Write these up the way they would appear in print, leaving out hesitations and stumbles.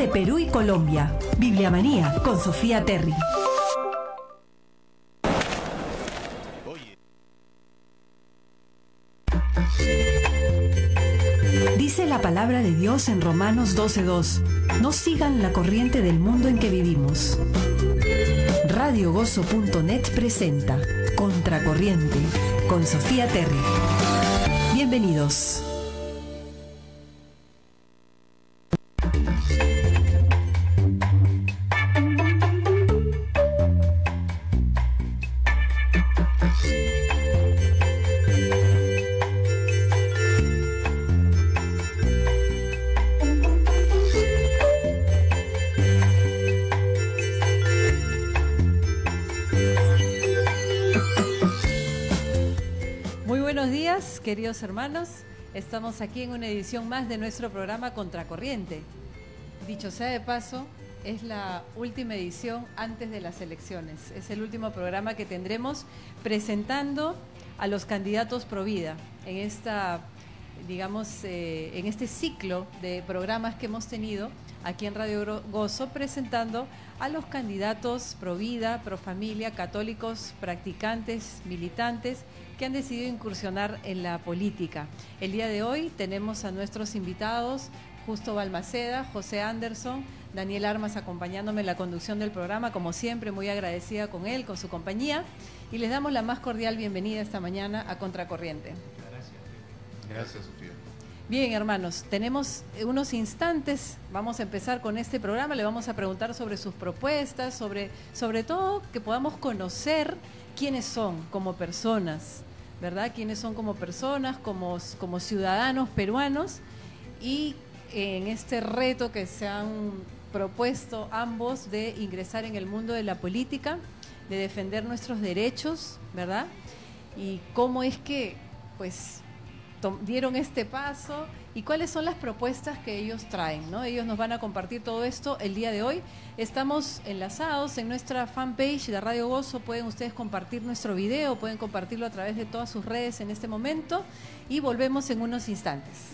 de Perú y Colombia. Bibliamanía con Sofía Terry. Dice la palabra de Dios en Romanos 12:2. No sigan la corriente del mundo en que vivimos. Radiogozo.net presenta Contracorriente con Sofía Terry. Bienvenidos. Queridos hermanos, estamos aquí en una edición más de nuestro programa Contracorriente. Dicho sea de paso, es la última edición antes de las elecciones. Es el último programa que tendremos presentando a los candidatos pro vida en esta, digamos, en este ciclo de programas que hemos tenido aquí en Radio Gozo, presentando a los candidatos pro vida, pro familia, católicos, practicantes, militantes, que han decidido incursionar en la política. El día de hoy tenemos a nuestros invitados, Justo Balmaceda, José Anderson, Daniel Armas acompañándome en la conducción del programa, como siempre, muy agradecida con él, con su compañía, y les damos la más cordial bienvenida esta mañana a Contracorriente. Gracias. Gracias, Sofía. Bien, hermanos, tenemos unos instantes, vamos a empezar con este programa, le vamos a preguntar sobre sus propuestas, sobre todo que podamos conocer quiénes son como personas, ¿verdad? Quiénes son como personas, como ciudadanos peruanos, y en este reto que se han propuesto ambos de ingresar en el mundo de la política, de defender nuestros derechos, ¿verdad? Y cómo es que, pues, dieron este paso y cuáles son las propuestas que ellos traen, ¿no? Ellos nos van a compartir todo esto el día de hoy. Estamos enlazados en nuestra fanpage de Radio Gozo. Pueden ustedes compartir nuestro video, pueden compartirlo a través de todas sus redes en este momento y volvemos en unos instantes.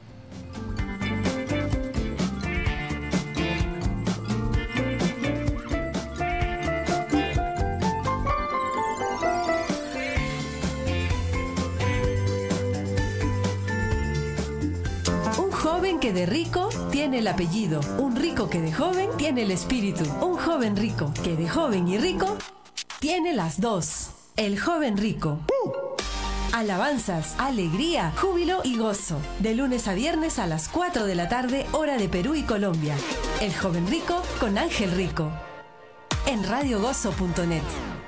Que de rico tiene el apellido, un rico que de joven tiene el espíritu, un joven rico que de joven y rico tiene las dos, el joven rico. Alabanzas, alegría, júbilo y gozo, de lunes a viernes a las 4 de la tarde, hora de Perú y Colombia. El joven rico con Ángel Rico, en radiogozo.net.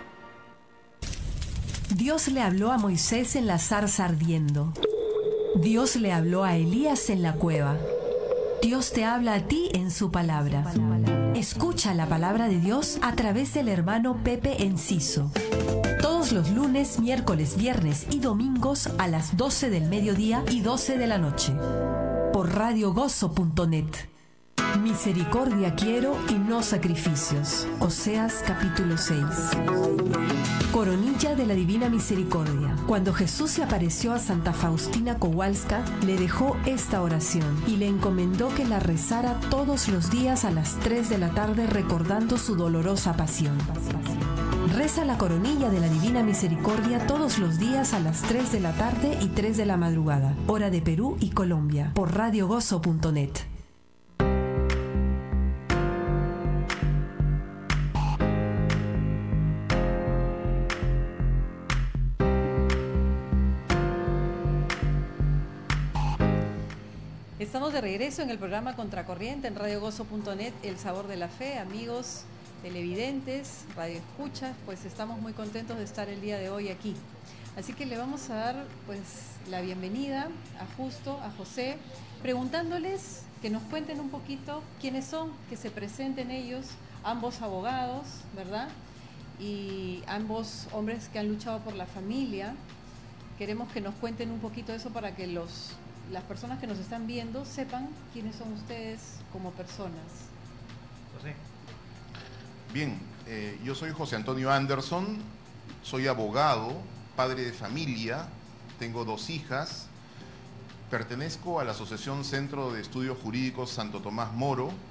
Dios le habló a Moisés en la zarza ardiendo. Dios le habló a Elías en la cueva. Dios te habla a ti en su palabra. Escucha la palabra de Dios a través del hermano Pepe Enciso. Todos los lunes, miércoles, viernes y domingos a las 12 del mediodía y 12 de la noche. Por radiogozo.net. Misericordia quiero y no sacrificios. Oseas capítulo 6. Coronilla de la Divina Misericordia. Cuando Jesús se apareció a Santa Faustina Kowalska, le dejó esta oración y le encomendó que la rezara todos los días a las 3 de la tarde recordando su dolorosa pasión. Reza la Coronilla de la Divina Misericordia todos los días a las 3 de la tarde y 3 de la madrugada, hora de Perú y Colombia, por radiogozo.net. Estamos de regreso en el programa Contracorriente en radiogozo.net, El Sabor de la Fe. Amigos televidentes, radioescuchas, pues estamos muy contentos de estar el día de hoy aquí. Así que le vamos a dar pues la bienvenida a Justo, a José, preguntándoles que nos cuenten un poquito quiénes son, que se presenten ellos, ambos abogados, ¿verdad? Y ambos hombres que han luchado por la familia. Queremos que nos cuenten un poquito eso para que las personas que nos están viendo sepan quiénes son ustedes como personas. José. Bien, yo soy José Antonio Anderson, soy abogado, padre de familia, tengo 2 hijas, pertenezco a la Asociación Centro de Estudios Jurídicos Santo Tomás Moro,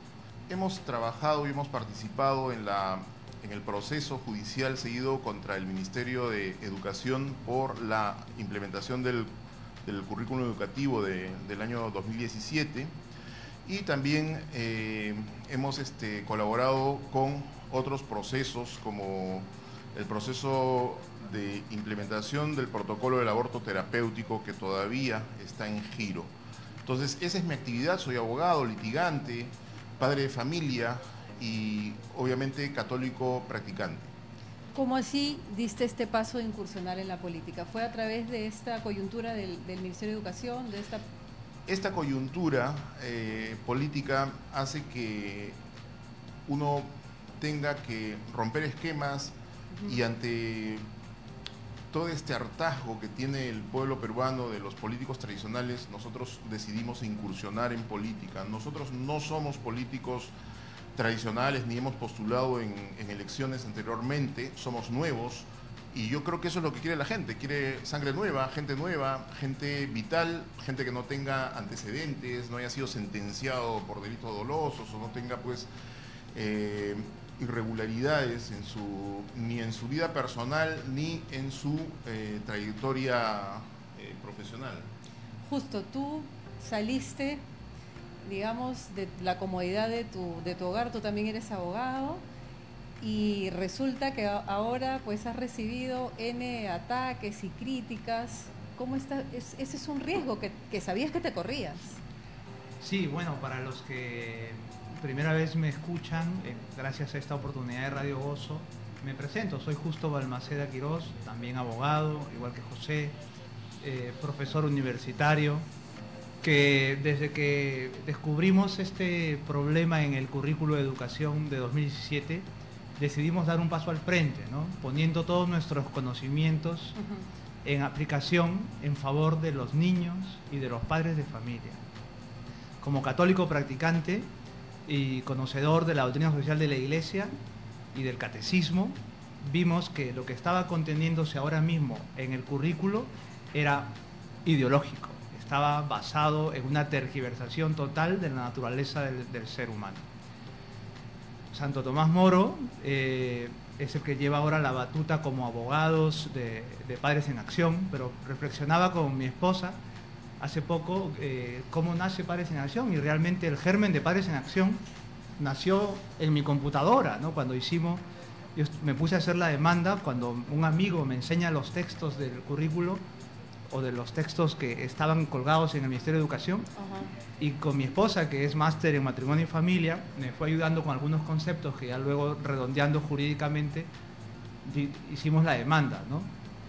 hemos trabajado y hemos participado en el proceso judicial seguido contra el Ministerio de Educación por la implementación del currículum educativo del año 2017, y también hemos colaborado con otros procesos, como el proceso de implementación del protocolo del aborto terapéutico, que todavía está en giro. Entonces, esa es mi actividad. Soy abogado, litigante, padre de familia y obviamente católico practicante. ¿Cómo así diste este paso de incursionar en la política? ¿Fue a través de esta coyuntura del Ministerio de Educación, de esta...? Esta coyuntura política hace que uno tenga que romper esquemas, y ante todo este hartazgo que tiene el pueblo peruano de los políticos tradicionales, nosotros decidimos incursionar en política. Nosotros no somos políticos tradicionales ni hemos postulado en elecciones anteriormente, somos nuevos, y yo creo que eso es lo que quiere la gente. Quiere sangre nueva, gente vital, gente que no tenga antecedentes, no haya sido sentenciado por delitos dolosos o no tenga pues irregularidades ni en su vida personal ni en su trayectoria profesional. Justo, tú saliste, digamos, de la comodidad de tu hogar. Tú también eres abogado, y resulta que ahora pues has recibido N ataques y críticas. ¿Cómo está? Ese es un riesgo que sabías que te corrías. Sí, bueno, para los que primera vez me escuchan, gracias a esta oportunidad de Radio Gozo, me presento. Soy Justo Balmaceda Quirós, también abogado, igual que José, profesor universitario, que desde que descubrimos este problema en el currículo de educación de 2017, decidimos dar un paso al frente, ¿no? Poniendo todos nuestros conocimientos en aplicación en favor de los niños y de los padres de familia. Como católico practicante y conocedor de la doctrina social de la Iglesia y del catecismo, vimos que lo que estaba conteniéndose ahora mismo en el currículo era ideológico, estaba basado en una tergiversación total de la naturaleza del ser humano. Santo Tomás Moro es el que lleva ahora la batuta como abogados de Padres en Acción, pero reflexionaba con mi esposa hace poco cómo nace Padres en Acción, y realmente el germen de Padres en Acción nació en mi computadora, ¿no? Cuando yo me puse a hacer la demanda, cuando un amigo me enseña los textos del currículo o de los textos que estaban colgados en el Ministerio de Educación, y con mi esposa, que es máster en matrimonio y familia, me fue ayudando con algunos conceptos que ya luego, redondeando jurídicamente, hicimos la demanda, ¿no?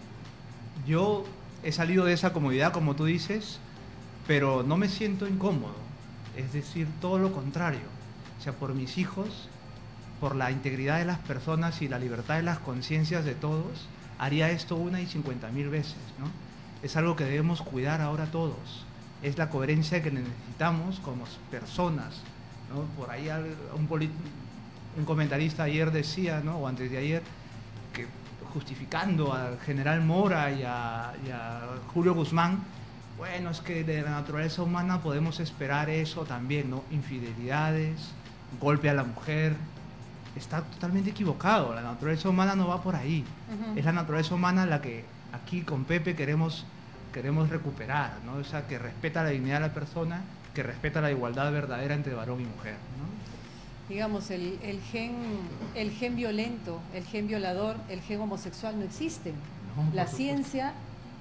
Yo he salido de esa comodidad, como tú dices, pero no me siento incómodo, es decir, todo lo contrario. O sea, por mis hijos, por la integridad de las personas y la libertad de las conciencias de todos, haría esto 1.050.000 veces, ¿no? Es algo que debemos cuidar ahora todos. Es la coherencia que necesitamos como personas, ¿no? Por ahí un comentarista ayer decía, ¿no? O antes de ayer, que justificando al general Mora y a Julio Guzmán, bueno, es que de la naturaleza humana podemos esperar eso también, ¿no? Infidelidades, golpe a la mujer. Está totalmente equivocado. La naturaleza humana no va por ahí. Es la naturaleza humana la que aquí con Pepe queremos recuperar, ¿no? O sea, que respeta la dignidad de la persona, que respeta la igualdad verdadera entre varón y mujer, ¿no? Digamos, el gen violento, el gen violador, el gen homosexual no existen. No, la ciencia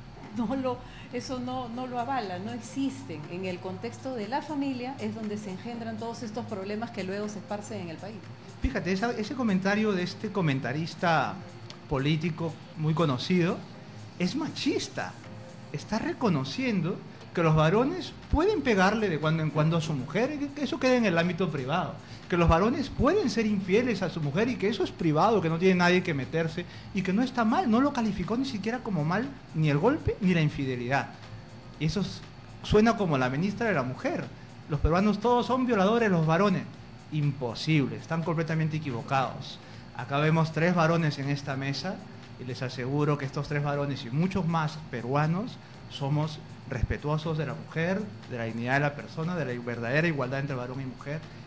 eso no lo avala, no existen. En el contexto de la familia es donde se engendran todos estos problemas que luego se esparcen en el país. Fíjate, ese comentario de este comentarista político muy conocido es machista. Está reconociendo que los varones pueden pegarle de cuando en cuando a su mujer, que eso queda en el ámbito privado, que los varones pueden ser infieles a su mujer y que eso es privado, que no tiene nadie que meterse y que no está mal, no lo calificó ni siquiera como mal ni el golpe ni la infidelidad. Y eso suena como la ministra de la mujer. Los peruanos todos son violadores, los varones. Imposible, están completamente equivocados. Acá vemos 3 varones en esta mesa y les aseguro que estos 3 varones y muchos más peruanos somos respetuosos de la mujer, de la dignidad de la persona, de la verdadera igualdad entre varón y mujer.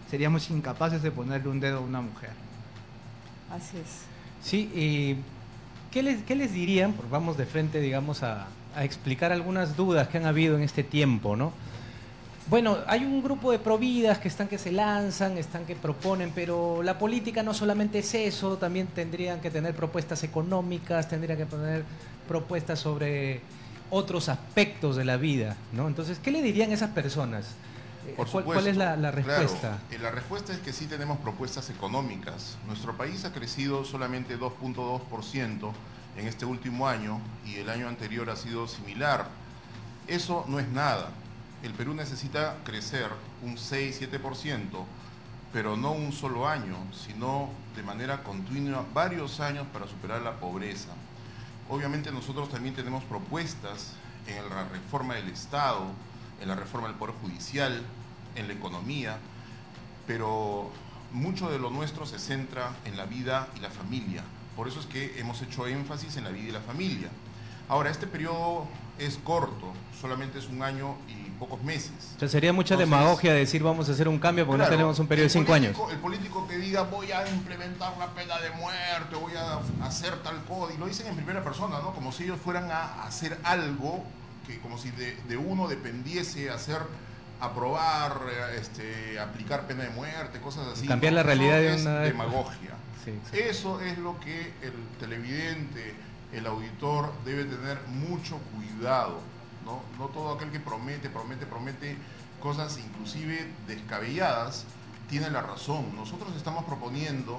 seríamos incapaces de ponerle un dedo a una mujer. Así es. Sí, ¿qué les dirían? Porque vamos de frente, digamos, a explicar algunas dudas que han habido en este tiempo, ¿no? Bueno, hay un grupo de providas que están que se lanzan, están que proponen, pero la política no solamente es eso, también tendrían que tener propuestas económicas, tendrían que poner propuestas sobre otros aspectos de la vida, ¿no? Entonces, ¿qué le dirían a esas personas? Por supuesto, ¿Cuál es la respuesta? Claro, la respuesta es que sí tenemos propuestas económicas. Nuestro país ha crecido solamente 2.2% en este último año y el año anterior ha sido similar. Eso no es nada. El Perú necesita crecer un 6-7%, pero no un solo año, sino de manera continua varios años para superar la pobreza. Obviamente nosotros también tenemos propuestas en la reforma del Estado, en la reforma del Poder Judicial, en la economía, pero mucho de lo nuestro se centra en la vida y la familia. Por eso es que hemos hecho énfasis en la vida y la familia. Ahora, este periodo es corto, solamente es un año y pocos meses. O sea, sería mucha demagogia decir vamos a hacer un cambio porque claro, no tenemos un periodo de 5 años. El político que diga voy a implementar la pena de muerte, voy a hacer tal cosa, y lo dicen en primera persona, ¿no? Como si ellos fueran a hacer algo, que como si de uno dependiese aprobar, aplicar pena de muerte, cosas así. Cambiar la realidad de una... demagogia. Sí, eso es lo que el televidente, el auditor debe tener mucho cuidado, ¿no? No todo aquel que promete cosas inclusive descabelladas tiene la razón. Nosotros estamos proponiendo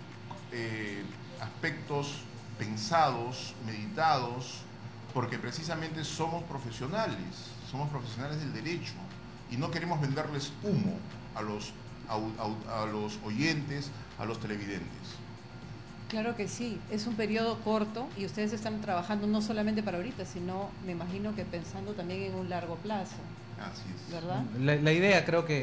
aspectos pensados, meditados, porque precisamente somos profesionales del derecho y no queremos venderles humo a los oyentes, a los televidentes. Claro que sí, es un periodo corto y ustedes están trabajando no solamente para ahorita, sino me imagino que pensando también en un largo plazo. Así es. ¿Verdad? La idea creo que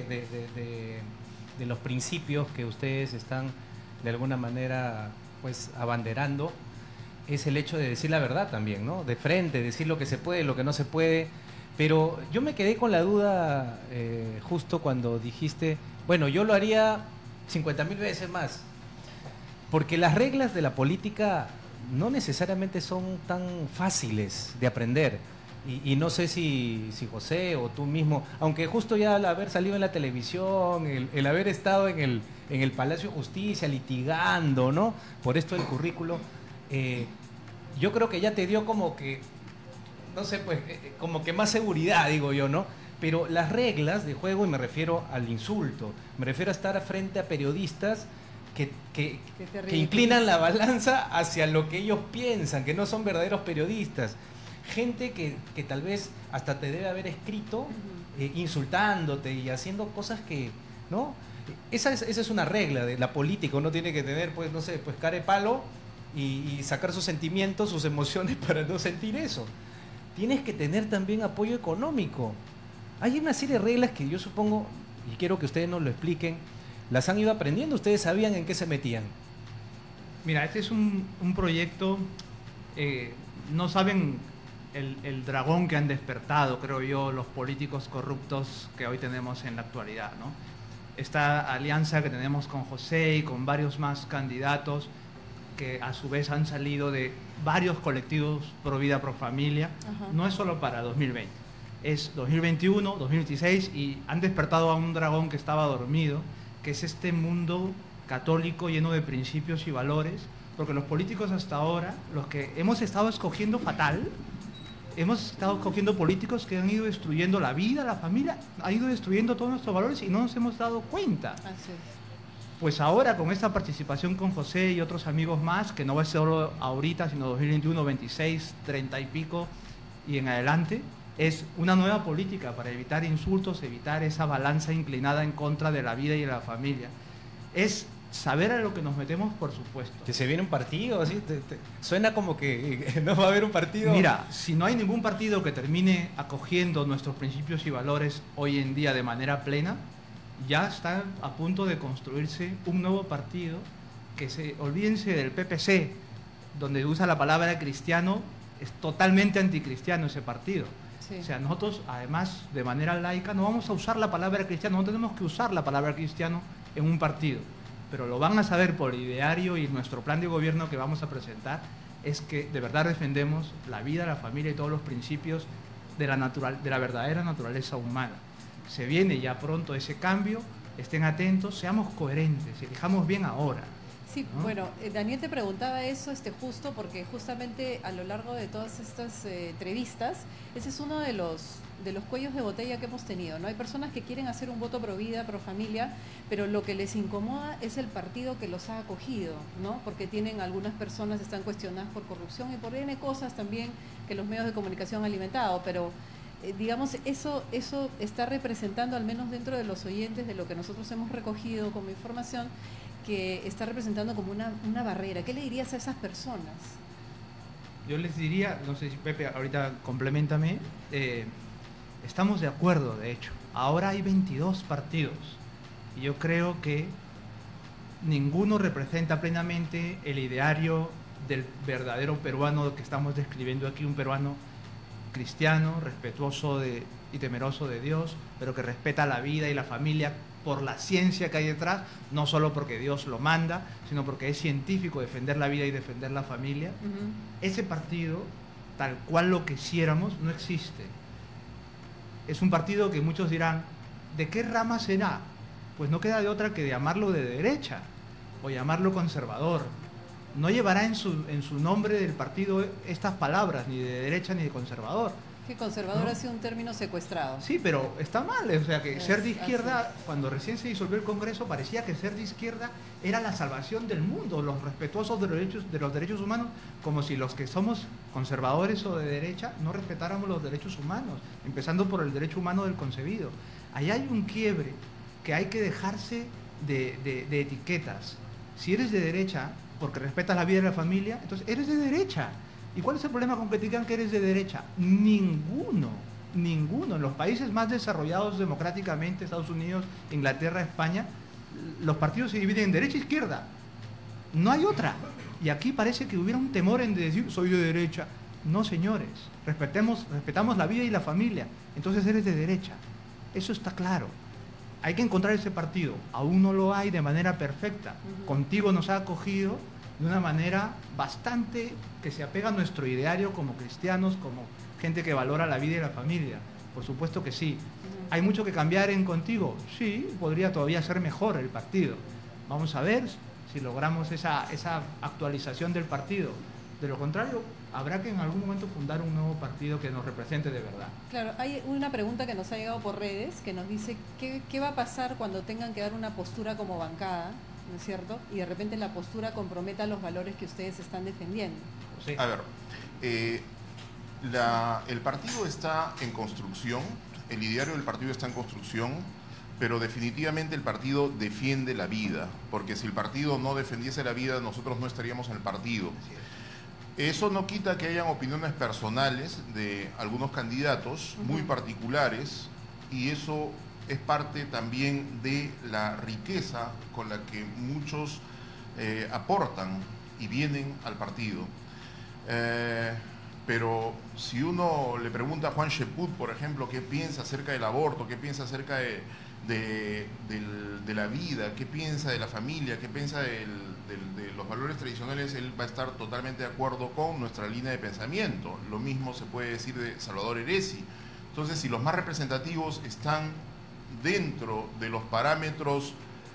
de los principios que ustedes están de alguna manera pues abanderando es el hecho de decir la verdad también, ¿no? De frente, decir lo que se puede, lo que no se puede. Pero yo me quedé con la duda justo cuando dijiste, bueno, yo lo haría 50.000 veces más. Porque las reglas de la política no necesariamente son tan fáciles de aprender. Y no sé si José o tú mismo, aunque justo ya al haber salido en la televisión, el haber estado en el Palacio de Justicia litigando, ¿no? Por esto del currículo, yo creo que ya te dio como que, no sé, pues, como que más seguridad, digo yo, ¿no? Pero las reglas de juego, y me refiero al insulto, me refiero a estar frente a periodistas que inclinan la balanza hacia lo que ellos piensan, que no son verdaderos periodistas. Gente que tal vez hasta te debe haber escrito insultándote y haciendo cosas que, ¿no? Esa es una regla de la política. Uno tiene que tener, pues, no sé, pues cara de palo y sacar sus sentimientos, sus emociones para no sentir eso. Tienes que tener también apoyo económico. Hay una serie de reglas que yo supongo, y quiero que ustedes nos lo expliquen, las han ido aprendiendo, ustedes sabían en qué se metían. Mira, este es un proyecto, no saben el dragón que han despertado, creo yo, los políticos corruptos que hoy tenemos en la actualidad, ¿no? Esta alianza que tenemos con José y con varios más candidatos que a su vez han salido de varios colectivos pro vida, pro familia, no es solo para 2020, es 2021, 2026 y han despertado a un dragón que estaba dormido, que es este mundo católico lleno de principios y valores, porque los políticos hasta ahora, los que hemos estado escogiendo fatal, hemos estado escogiendo políticos que han ido destruyendo la vida, la familia, han ido destruyendo todos nuestros valores y no nos hemos dado cuenta. Así es. Pues ahora con esta participación con José y otros amigos más, que no va a ser solo ahorita, sino 2021, 26, 30 y pico y en adelante, es una nueva política para evitar insultos, evitar esa balanza inclinada en contra de la vida y de la familia. Es saber a lo que nos metemos, por supuesto. Que se viene un partido, así suena como que no va a haber un partido. Mira, si no hay ningún partido que termine acogiendo nuestros principios y valores hoy en día de manera plena, ya está a punto de construirse un nuevo partido que olvídense del PPC, donde usa la palabra cristiano, es totalmente anticristiano ese partido. Sí. O sea, nosotros, además, de manera laica, no vamos a usar la palabra cristiano, no tenemos que usar la palabra cristiano en un partido, pero lo van a saber por ideario y nuestro plan de gobierno que vamos a presentar es que de verdad defendemos la vida, la familia y todos los principios de la verdadera naturaleza humana. Se viene ya pronto ese cambio, estén atentos, seamos coherentes, elijamos bien ahora. Sí, ¿no? bueno, Daniel te preguntaba eso justo porque justamente a lo largo de todas estas entrevistas, ese es uno de los cuellos de botella que hemos tenido, ¿no? Hay personas que quieren hacer un voto pro vida, pro familia, pero lo que les incomoda es el partido que los ha acogido, ¿no? Porque algunas personas están cuestionadas por corrupción y por N cosas también que los medios de comunicación han alimentado, pero digamos, eso está representando, al menos dentro de los oyentes, de lo que nosotros hemos recogido como información, que está representando como una barrera. ¿Qué le dirías a esas personas? Yo les diría, no sé si Pepe, ahorita complementame, estamos de acuerdo, de hecho. Ahora hay 22 partidos y yo creo que ninguno representa plenamente el ideario del verdadero peruano que estamos describiendo aquí, un peruano cristiano, respetuoso y temeroso de Dios, pero que respeta la vida y la familia por la ciencia que hay detrás, no solo porque Dios lo manda, sino porque es científico defender la vida y defender la familia. Ese partido, tal cual lo quisiéramos, no existe. Es un partido que muchos dirán, ¿de qué rama será? Pues no queda de otra que llamarlo de derecha o llamarlo conservador. No llevará en su nombre del partido estas palabras, ni de derecha ni de conservador. Que conservador ¿no? ha sido un término secuestrado. Sí, pero está mal, o sea que ser de izquierda, cuando recién se disolvió el Congreso, parecía que ser de izquierda era la salvación del mundo, los respetuosos de los derechos humanos, como si los que somos conservadores o de derecha no respetáramos los derechos humanos, empezando por el derecho humano del concebido. Ahí hay un quiebre que hay que dejarse de etiquetas. Si eres de derecha, porque respetas la vida de la familia, entonces eres de derecha. ¿Y cuál es el problema con que te digan que eres de derecha? Ninguno. En los países más desarrollados democráticamente, Estados Unidos, Inglaterra, España, los partidos se dividen en derecha e izquierda. No hay otra. Y aquí parece que hubiera un temor en decir, soy de derecha. No, señores. Respetamos la vida y la familia. Entonces eres de derecha. Eso está claro. Hay que encontrar ese partido. Aún no lo hay de manera perfecta. Contigo nos ha acogido de una manera bastante que se apega a nuestro ideario como cristianos, como gente que valora la vida y la familia. Por supuesto que sí. ¿Hay mucho que cambiar en Contigo? Sí, podría todavía ser mejor el partido. Vamos a ver si logramos esa actualización del partido. De lo contrario, habrá que en algún momento fundar un nuevo partido que nos represente de verdad. Claro, hay una pregunta que nos ha llegado por redes que nos dice ¿qué va a pasar cuando tengan que dar una postura como bancada? ¿No es cierto? Y de repente la postura comprometa los valores que ustedes están defendiendo. Sí. A ver, el partido está en construcción, el ideario del partido está en construcción, pero definitivamente el partido defiende la vida, porque si el partido no defendiese la vida, nosotros no estaríamos en el partido. Eso no quita que hayan opiniones personales de algunos candidatos muy particulares, y eso es parte también de la riqueza con la que muchos aportan y vienen al partido. Pero si uno le pregunta a Juan Sheput, por ejemplo, qué piensa acerca del aborto, qué piensa acerca de la vida, qué piensa de la familia, qué piensa de los valores tradicionales, él va a estar totalmente de acuerdo con nuestra línea de pensamiento. Lo mismo se puede decir de Salvador Heresi. Entonces, si los más representativos están dentro de los parámetros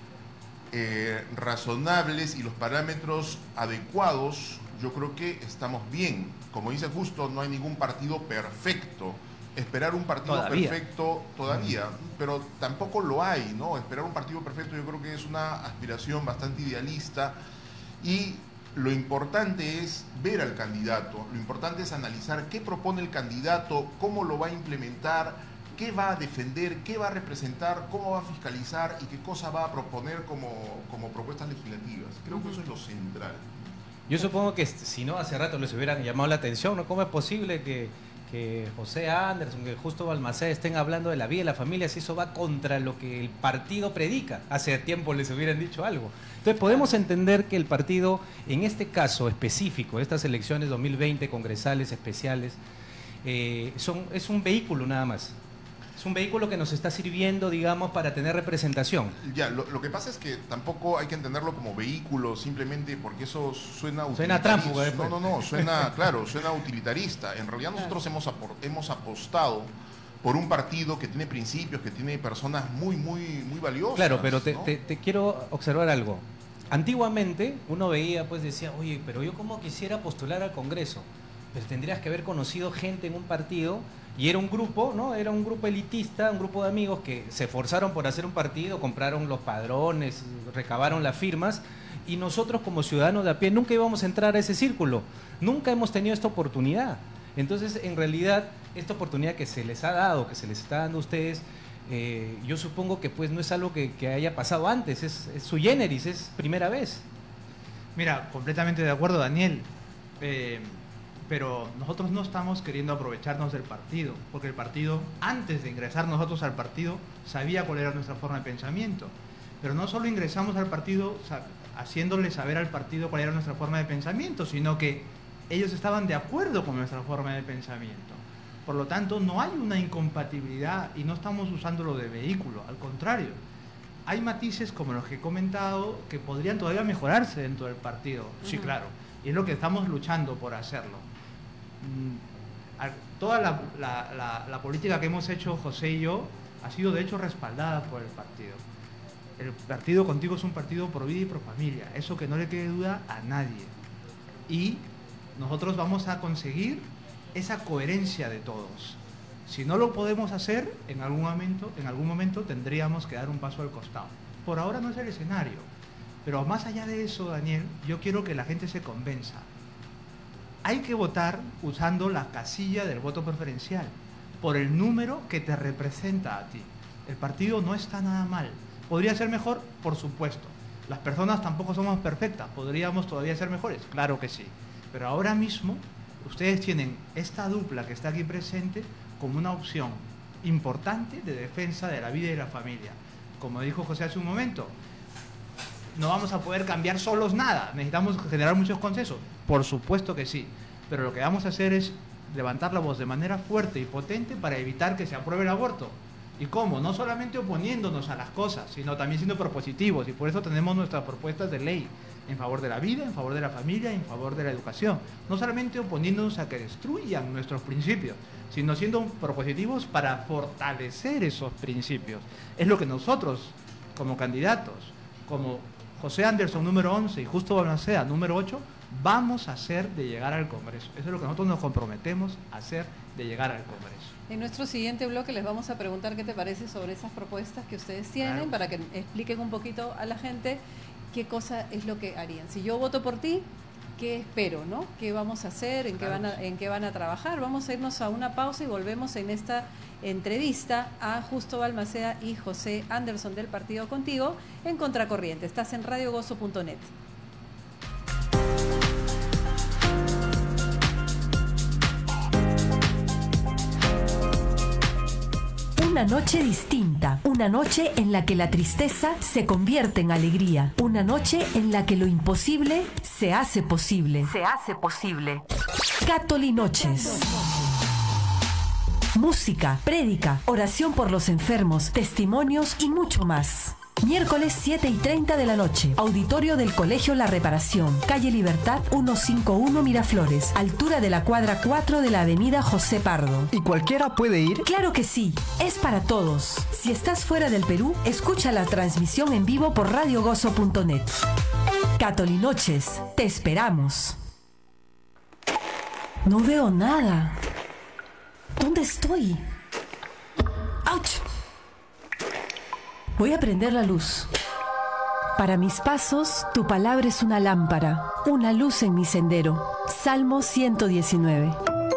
razonables y los parámetros adecuados, yo creo que estamos bien. Como dice Justo, no hay ningún partido perfecto. Esperar un partido perfecto todavía, pero tampoco lo hay, ¿no? Esperar un partido perfecto yo creo que es una aspiración bastante idealista, y lo importante es ver al candidato, lo importante es analizar qué propone el candidato, cómo lo va a implementar, qué va a defender, qué va a representar, cómo va a fiscalizar y qué cosa va a proponer como propuestas legislativas. Creo que eso es lo central. Yo supongo que si no, hace rato les hubieran llamado la atención, ¿no? ¿Cómo es posible que José Anderson, que Justo Balmaceda estén hablando de la vida y la familia, si eso va contra lo que el partido predica? Hace tiempo les hubieran dicho algo. Entonces podemos entender que el partido, en este caso específico, estas elecciones 2020 congresales especiales, es un vehículo nada más. Es un vehículo que nos está sirviendo, digamos, para tener representación. Ya, lo que pasa es que tampoco hay que entenderlo como vehículo simplemente porque eso suena Suena tránsfugo, No, suena, claro, suena utilitarista. En realidad nosotros hemos apostado por un partido que tiene principios, que tiene personas muy valiosas. Claro, pero ¿no? te quiero observar algo. Antiguamente uno veía, pues decía, oye, pero yo como quisiera postular al Congreso, pero tendrías que haber conocido gente en un partido. Y era un grupo, ¿no? Era un grupo elitista, un grupo de amigos que se esforzaron por hacer un partido, compraron los padrones, recabaron las firmas, y nosotros como ciudadanos de a pie nunca íbamos a entrar a ese círculo, nunca hemos tenido esta oportunidad. Entonces, en realidad, esta oportunidad que se les ha dado, que se les está dando a ustedes, yo supongo que pues no es algo que haya pasado antes, es sui generis, es primera vez. Mira, completamente de acuerdo, Daniel. Pero nosotros no estamos queriendo aprovecharnos del partido, porque el partido, antes de ingresar nosotros al partido, sabía cuál era nuestra forma de pensamiento. Pero no solo ingresamos al partido haciéndole saber al partido cuál era nuestra forma de pensamiento, sino que ellos estaban de acuerdo con nuestra forma de pensamiento. Por lo tanto, no hay una incompatibilidad y no estamos usándolo de vehículo, al contrario. Hay matices como los que he comentado que podrían todavía mejorarse dentro del partido, sí, claro, y es lo que estamos luchando por hacerlo. Toda la política que hemos hecho José y yo ha sido de hecho respaldada por el partido. El partido Contigo es un partido pro vida y pro familia, eso que no le quede duda a nadie. Y nosotros vamos a conseguir esa coherencia de todos. Si no lo podemos hacer, en algún momento tendríamos que dar un paso al costado. Por ahora no es el escenario, pero más allá de eso, Daniel, yo quiero que la gente se convenza. Hay que votar usando la casilla del voto preferencial, por el número que te representa a ti. El partido no está nada mal. ¿Podría ser mejor? Por supuesto. Las personas tampoco somos perfectas. ¿Podríamos todavía ser mejores? Claro que sí. Pero ahora mismo, ustedes tienen esta dupla que está aquí presente como una opción importante de defensa de la vida y de la familia. Como dijo José hace un momento, no vamos a poder cambiar solos nada, necesitamos generar muchos consensos. Por supuesto que sí, pero lo que vamos a hacer es levantar la voz de manera fuerte y potente para evitar que se apruebe el aborto. ¿Y cómo? No solamente oponiéndonos a las cosas, sino también siendo propositivos, y por eso tenemos nuestras propuestas de ley en favor de la vida, en favor de la familia, en favor de la educación. No solamente oponiéndonos a que destruyan nuestros principios, sino siendo propositivos para fortalecer esos principios. Es lo que nosotros, como candidatos, como José Anderson número 11 y Justo Balmaceda número 8, vamos a hacer de llegar al Congreso. Eso es lo que nosotros nos comprometemos a hacer de llegar al Congreso. En nuestro siguiente bloque les vamos a preguntar qué te parece sobre esas propuestas que ustedes tienen, claro, para que expliquen un poquito a la gente qué cosa es lo que harían. Si yo voto por ti, ¿qué espero, no? ¿Qué vamos a hacer? ¿En qué van a trabajar? Vamos a irnos a una pausa y volvemos en esta entrevista a Justo Balmaceda y José Anderson del Partido Contigo en Contracorriente. Estás en radiogozo.net. Una noche distinta, una noche en la que la tristeza se convierte en alegría, una noche en la que lo imposible se hace posible. Se hace posible. Catholic Noches. Música, prédica, oración por los enfermos, testimonios y mucho más. Miércoles 7:30 de la noche, auditorio del Colegio La Reparación, calle Libertad 151 Miraflores, altura de la cuadra 4 de la avenida José Pardo. ¿Y cualquiera puede ir? Claro que sí, es para todos. Si estás fuera del Perú, escucha la transmisión en vivo por radiogozo.net. Catholic Noches, te esperamos. No veo nada. ¿Dónde estoy? ¡Auch! Voy a prender la luz. Para mis pasos, tu palabra es una lámpara, una luz en mi sendero. Salmo 119.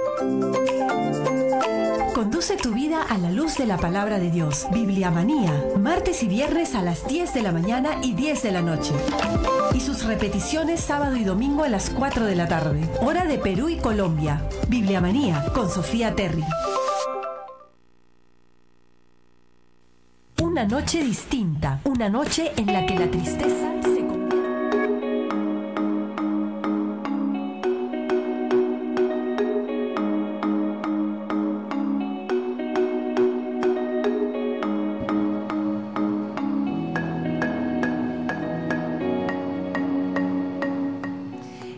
Conduce tu vida a la luz de la palabra de Dios. Bibliamanía, martes y viernes a las 10 de la mañana y 10 de la noche. Y sus repeticiones sábado y domingo a las 4 de la tarde. Hora de Perú y Colombia. Bibliamanía con Sofía Terry. Una noche distinta, una noche en la que la tristeza se convierte.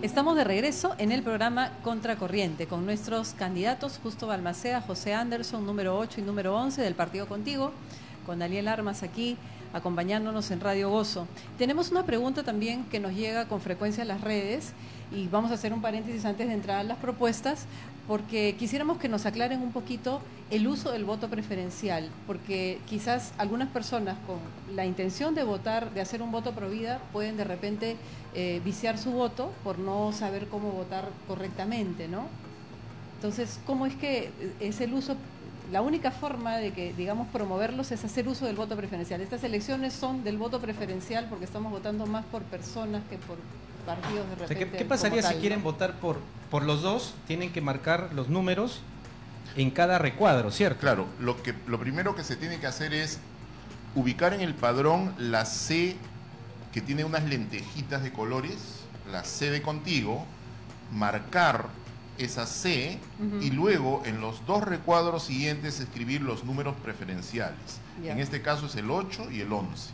Estamos de regreso en el programa Contracorriente con nuestros candidatos Justo Balmaceda, José Anderson, número 8 y número 11 del Partido Contigo, con Daniel Armas aquí acompañándonos en Radio Gozo. Tenemos una pregunta también que nos llega con frecuencia a las redes y vamos a hacer un paréntesis antes de entrar a las propuestas porque quisiéramos que nos aclaren un poquito el uso del voto preferencial, porque quizás algunas personas con la intención de votar, de hacer un voto pro vida, pueden de repente viciar su voto por no saber cómo votar correctamente, ¿no? Entonces, ¿cómo es que es el uso? La única forma de que, digamos, promoverlos es hacer uso del voto preferencial. Estas elecciones son del voto preferencial porque estamos votando más por personas que por partidos de repente. O sea, ¿qué pasaría si quieren votar por los dos? Tienen que marcar los números en cada recuadro, ¿cierto? Claro, lo primero que se tiene que hacer es ubicar en el padrón la C que tiene unas lentejitas de colores, la C de Contigo, marcar esa C y luego en los dos recuadros siguientes escribir los números preferenciales. En este caso es el 8 y el 11.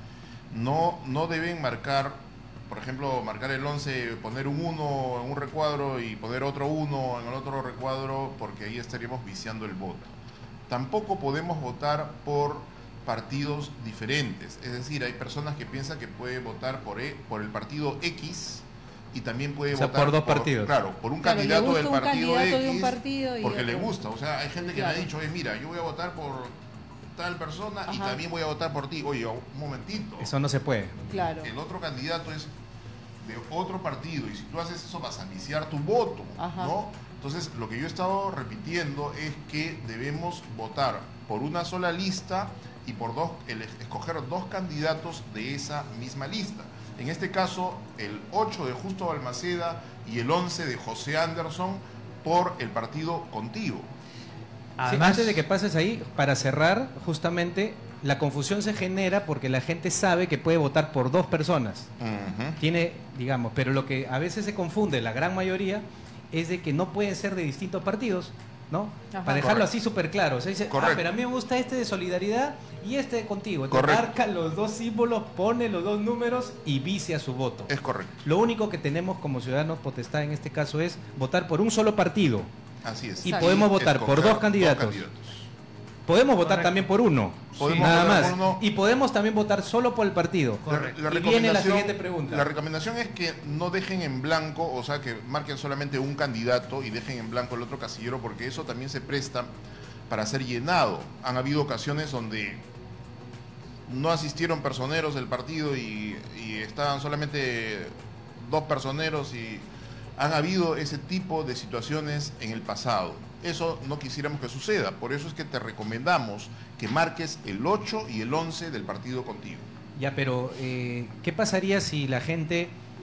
No deben marcar, por ejemplo, marcar el 11, poner un 1 en un recuadro y poner otro 1 en el otro recuadro, porque ahí estaríamos viciando el voto. Tampoco podemos votar por partidos diferentes. Es decir, hay personas que piensan que puede votar por el partido X y también puede votar por dos partidos. Claro, por un candidato del partido X, de un partido porque le gusta. O sea, hay gente que me ha dicho, mira, yo voy a votar por tal persona y también voy a votar por ti. Oye, un momentito. Eso no se puede. Claro. El otro candidato es de otro partido y si tú haces eso vas a viciar tu voto, ¿no? Entonces, lo que yo he estado repitiendo es que debemos votar por una sola lista y por escoger dos candidatos de esa misma lista. En este caso, el 8 de Justo Balmaceda y el 11 de José Anderson por el Partido Contigo. Además, sí, antes de que pases ahí, para cerrar, justamente, la confusión se genera porque la gente sabe que puede votar por dos personas. Tiene, digamos, pero lo que a veces se confunde, la gran mayoría, es de que no pueden ser de distintos partidos, ¿no? Para dejarlo así súper claro. O sea, dice, pero a mí me gusta este de Solidaridad y este de Contigo. Entonces marca los dos símbolos, pone los dos números y vicia su voto. Es correcto. Lo único que tenemos como ciudadanos potestad en este caso es votar por un solo partido. Así es. Y podemos votar por dos candidatos. Podemos votar también por uno, nada más. Y podemos también votar solo por el partido. Y viene la siguiente pregunta. La recomendación es que no dejen en blanco, o sea, que marquen solamente un candidato y dejen en blanco el otro casillero, porque eso también se presta para ser llenado. Han habido ocasiones donde no asistieron personeros del partido y estaban solamente dos personeros y han habido ese tipo de situaciones en el pasado. Eso no quisiéramos que suceda, por eso es que te recomendamos que marques el 8 y el 11 del Partido Contigo. Ya, pero ¿qué pasaría si la gente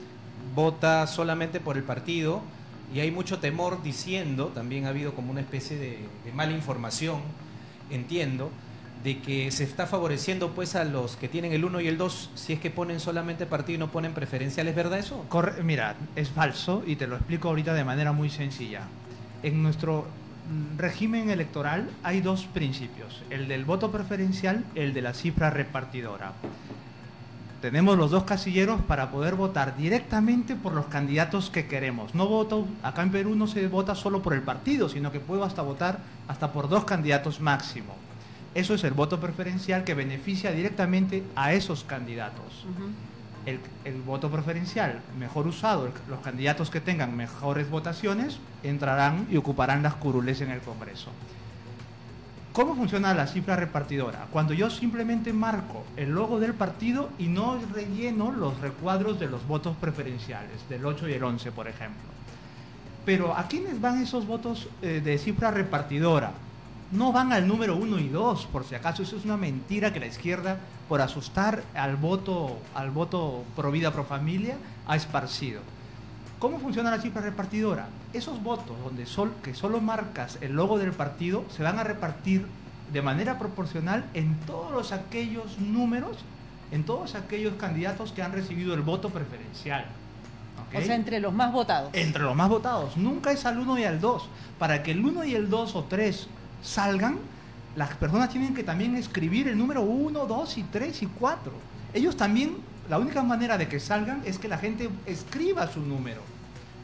vota solamente por el partido y hay mucho temor diciendo, también ha habido como una especie de mala información, entiendo, de que se está favoreciendo pues a los que tienen el 1 y el 2 si es que ponen solamente partido y no ponen preferencial? ¿Es verdad eso? Mira, es falso y te lo explico ahorita de manera muy sencilla. En nuestro régimen electoral hay dos principios, el del voto preferencial, el de la cifra repartidora. Tenemos los dos casilleros para poder votar directamente por los candidatos que queremos. No voto, acá en Perú no se vota solo por el partido, sino que puedo votar hasta por dos candidatos máximo. Eso es el voto preferencial que beneficia directamente a esos candidatos. El voto preferencial mejor usado, los candidatos que tengan mejores votaciones entrarán y ocuparán las curules en el Congreso. ¿Cómo funciona la cifra repartidora? Cuando yo simplemente marco el logo del partido y no relleno los recuadros de los votos preferenciales, del 8 y el 11, por ejemplo. Pero ¿a quiénes van esos votos de cifra repartidora? No van al número 1 y 2, por si acaso. Eso es una mentira que la izquierda, por asustar al voto pro vida, pro familia, ha esparcido. ¿Cómo funciona la cifra repartidora? Esos votos que solo marcas el logo del partido se van a repartir de manera proporcional en todos aquellos números, en todos aquellos candidatos que han recibido el voto preferencial. ¿Okay? O sea, entre los más votados. Entre los más votados. Nunca es al 1 y al 2. Para que el 1 y el 2 o 3 salgan, las personas tienen que también escribir el número 1, 2 y 3 y 4. Ellos también, la única manera de que salgan es que la gente escriba su número.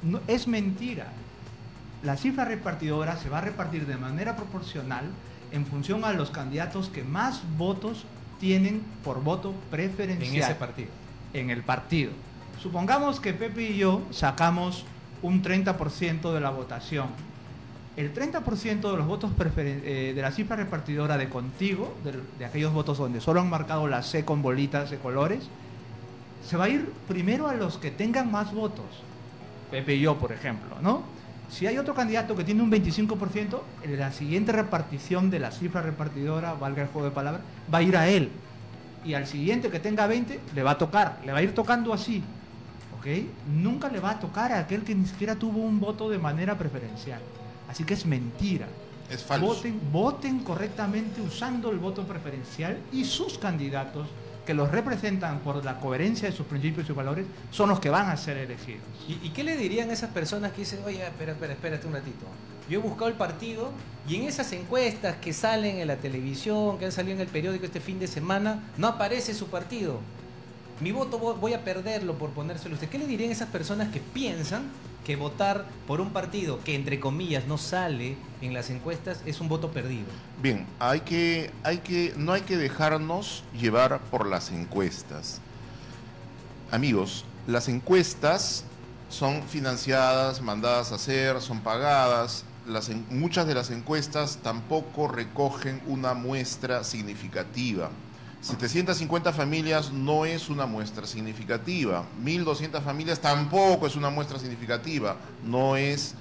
No, es mentira. La cifra repartidora se va a repartir de manera proporcional en función a los candidatos que más votos tienen por voto preferencial. En ese partido. En el partido. Supongamos que Pepe y yo sacamos un 30% de la votación. El 30% de los votos de la cifra repartidora de Contigo, de aquellos votos donde solo han marcado la C con bolitas de colores, se va a ir primero a los que tengan más votos. Pepe y yo, por ejemplo, ¿no? Si hay otro candidato que tiene un 25%, en la siguiente repartición de la cifra repartidora, valga el juego de palabras, va a ir a él. Y al siguiente que tenga 20, le va a tocar. Le va a ir tocando así. ¿Ok? Nunca le va a tocar a aquel que ni siquiera tuvo un voto de manera preferencial. Así que es mentira. Es falso. Voten correctamente usando el voto preferencial y sus candidatos que los representan por la coherencia de sus principios y valores son los que van a ser elegidos. ¿Y qué le dirían a esas personas que dicen, oye, espérate un ratito? Yo he buscado el partido y en esas encuestas que salen en la televisión, que han salido en el periódico este fin de semana, no aparece su partido. Mi voto voy a perderlo por ponérselo a usted. ¿Qué le dirían a esas personas que piensan que votar por un partido que, entre comillas, no sale en las encuestas es un voto perdido? Bien, no hay que dejarnos llevar por las encuestas. Amigos, las encuestas son financiadas, mandadas a hacer, son pagadas. Muchas de las encuestas tampoco recogen una muestra significativa. 750 familias no es una muestra significativa. 1.200 familias tampoco es una muestra significativa. No es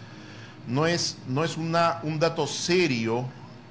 un dato serio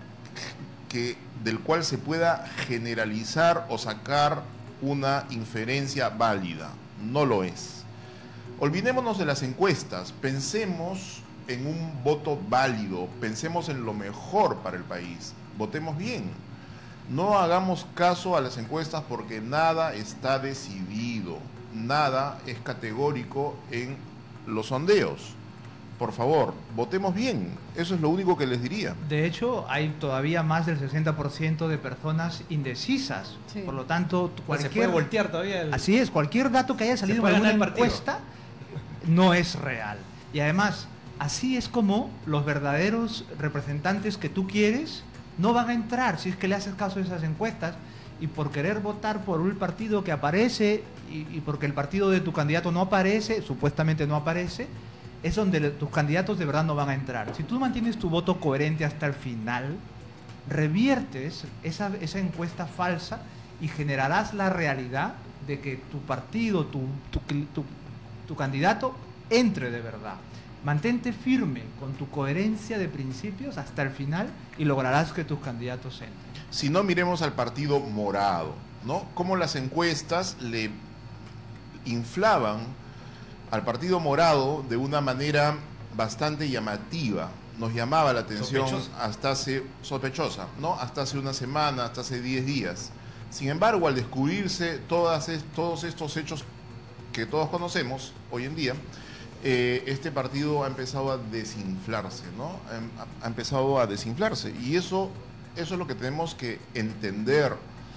del cual se pueda generalizar o sacar una inferencia válida. No lo es. Olvidémonos de las encuestas. Pensemos en un voto válido. Pensemos en lo mejor para el país. Votemos bien. No hagamos caso a las encuestas porque nada está decidido, nada es categórico en los sondeos. Por favor, votemos bien, eso es lo único que les diría. De hecho, hay todavía más del 60% de personas indecisas. Sí. Por lo tanto, se puede voltear todavía. Así es, cualquier dato que haya salido en alguna encuesta no es real. Y además, así es como los verdaderos representantes que tú quieres no van a entrar si es que le haces caso a esas encuestas, y por querer votar por un partido que aparece y porque el partido de tu candidato no aparece, supuestamente no aparece, es donde tus candidatos de verdad no van a entrar. Si tú mantienes tu voto coherente hasta el final, reviertes esa encuesta falsa y generarás la realidad de que tu partido, tu candidato entre de verdad. Mantente firme con tu coherencia de principios hasta el final y lograrás que tus candidatos entren. Si no, miremos al Partido Morado, ¿no? Cómo las encuestas le inflaban al Partido Morado de una manera bastante llamativa. Nos llamaba la atención sospechosa, ¿no? Hasta hace una semana, hasta hace 10 días. Sin embargo, al descubrirse todos estos hechos que todos conocemos hoy en día, este partido ha empezado a desinflarse, ¿no? Ha empezado a desinflarse, y eso es lo que tenemos que entender.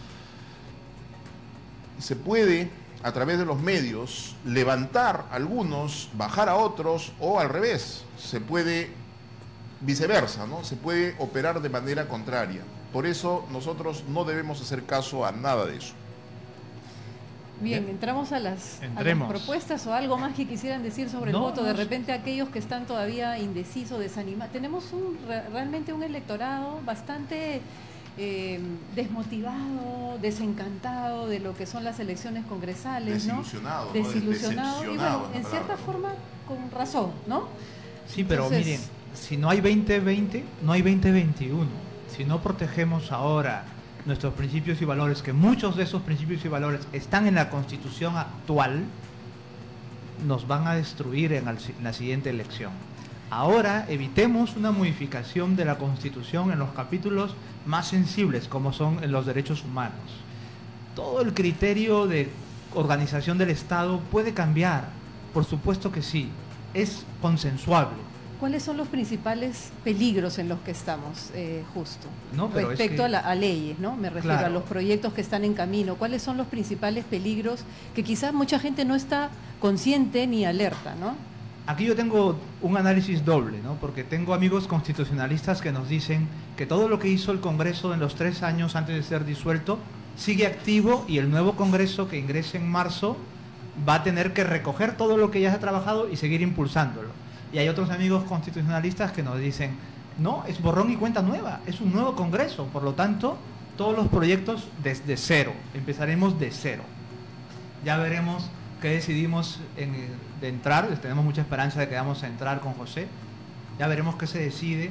Se puede, a través de los medios, levantar a algunos, bajar a otros, o al revés, se puede viceversa, ¿no? Se puede operar de manera contraria. Por eso nosotros no debemos hacer caso a nada de eso. Bien, entramos a las propuestas, o algo más que quisieran decir sobre el voto. De repente aquellos que están todavía indecisos, desanimados. Tenemos realmente un electorado bastante desmotivado, desencantado de lo que son las elecciones congresales, desilusionado, ¿no? Desilusionado, y bueno, en cierta forma con razón, ¿no? Sí, pero miren, si no hay 2020, no hay 2021. Si no protegemos ahora nuestros principios y valores, que muchos de esos principios y valores están en la Constitución actual, nos van a destruir en la siguiente elección. Ahora evitemos una modificación de la Constitución en los capítulos más sensibles, como son en los derechos humanos. Todo el criterio de organización del Estado puede cambiar, por supuesto que sí, es consensuable. ¿Cuáles son los principales peligros en los que estamos, justo? Respecto a leyes, ¿no? Me refiero a los proyectos que están en camino. ¿Cuáles son los principales peligros que quizás mucha gente no está consciente ni alerta, ¿no? aquí yo tengo un análisis doble, ¿no? Porque tengo amigos constitucionalistas que nos dicen que todo lo que hizo el Congreso en los 3 años antes de ser disuelto sigue activo y el nuevo Congreso que ingrese en marzo va a tener que recoger todo lo que ya se ha trabajado y seguir impulsándolo. Y hay otros amigos constitucionalistas que nos dicen, no, es borrón y cuenta nueva, es un nuevo Congreso, por lo tanto, todos los proyectos desde cero, empezaremos de cero. Ya veremos qué decidimos de entrar, tenemos mucha esperanza de que vamos a entrar con José, ya veremos qué se decide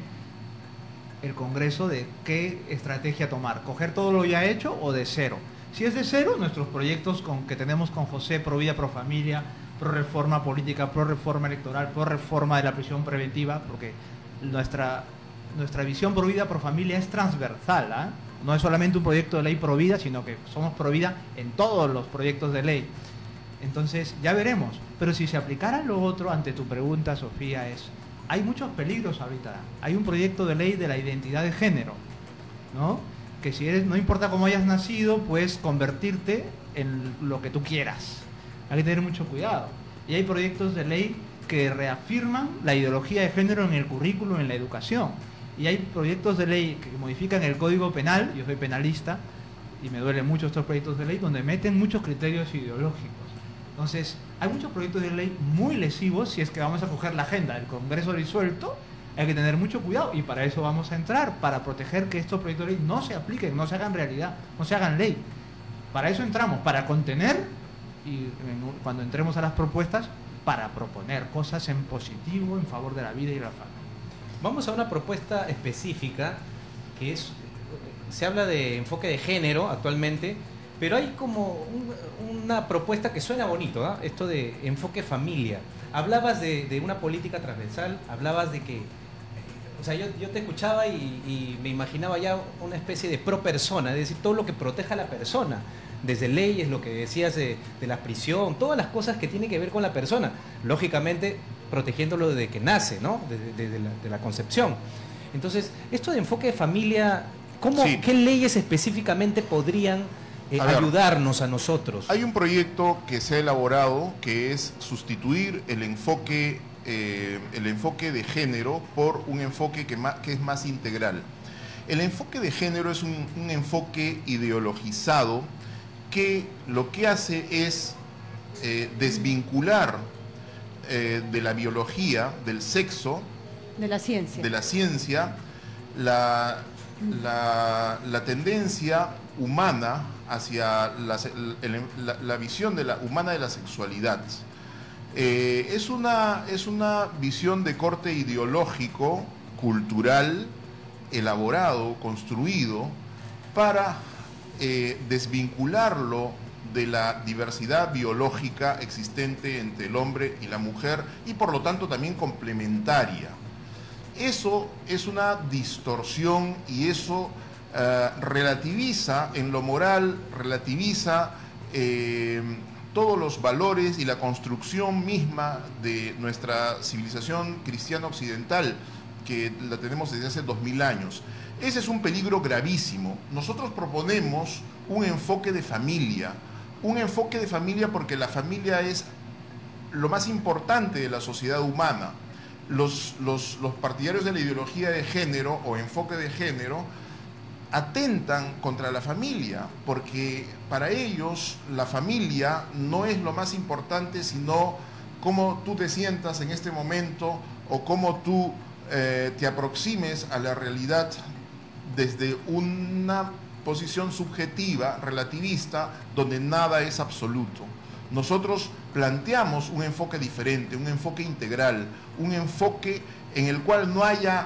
el Congreso de qué estrategia tomar, coger todo lo ya hecho o de cero. Si es de cero, nuestros proyectos que tenemos con José, Pro Vida, Pro Familia, Pro Reforma Política, Pro Reforma Electoral, Pro Reforma de la Prisión Preventiva, porque nuestra visión Pro Vida, Pro Familia es transversal, ¿eh? No es solamente un proyecto de ley Pro Vida, sino que somos Pro Vida en todos los proyectos de ley. Entonces, ya veremos. Pero si se aplicara lo otro, ante tu pregunta, Sofía, hay muchos peligros ahorita. Hay un proyecto de ley de la identidad de género, ¿no? Que si no importa cómo hayas nacido, puedes convertirte en lo que tú quieras. Hay que tener mucho cuidado. Y hay proyectos de ley que reafirman la ideología de género en el currículo, en la educación. Y hay proyectos de ley que modifican el Código Penal, yo soy penalista, y me duelen mucho estos proyectos de ley, donde meten muchos criterios ideológicos. Entonces, hay muchos proyectos de ley muy lesivos si es que vamos a coger la agenda del Congreso disuelto. Hay que tener mucho cuidado y para eso vamos a entrar, para proteger que estos proyectos de ley no se apliquen, no se hagan realidad, no se hagan ley. Para eso entramos, para contener y cuando entremos a las propuestas, para proponer cosas en positivo, en favor de la vida y la familia. Vamos a una propuesta específica que se habla de enfoque de género actualmente, pero hay como una propuesta que suena bonito, ¿eh? Esto de enfoque familia. Hablabas de una política transversal, hablabas de que, o sea, yo te escuchaba y me imaginaba ya una especie de pro persona, es decir, todo lo que proteja a la persona, desde leyes, lo que decías de la prisión, todas las cosas que tienen que ver con la persona, lógicamente protegiéndolo desde que nace, ¿no? De la concepción. Entonces, esto de enfoque de familia, Sí. ¿qué leyes específicamente podrían ayudarnos a nosotros? Hay un proyecto que se ha elaborado que es sustituir el enfoque de género por un enfoque que es más integral. El enfoque de género es un enfoque ideologizado que lo que hace es desvincular de la biología, del sexo, de la ciencia, la tendencia humana hacia la visión humana de la sexualidad. Es una visión de corte ideológico, cultural, elaborado, construido, para desvincularlo de la diversidad biológica existente entre el hombre y la mujer y por lo tanto también complementaria. Eso es una distorsión y eso relativiza en lo moral, relativiza todos los valores y la construcción misma de nuestra civilización cristiana occidental, que la tenemos desde hace 2000 años. Ese es un peligro gravísimo. Nosotros proponemos un enfoque de familia porque la familia es lo más importante de la sociedad humana. Los partidarios de la ideología de género o enfoque de género atentan contra la familia, porque para ellos la familia no es lo más importante, sino cómo tú te sientas en este momento o cómo tú te aproximes a la realidad desde una posición subjetiva, relativista, donde nada es absoluto. Nosotros planteamos un enfoque diferente, un enfoque integral, un enfoque en el cual no haya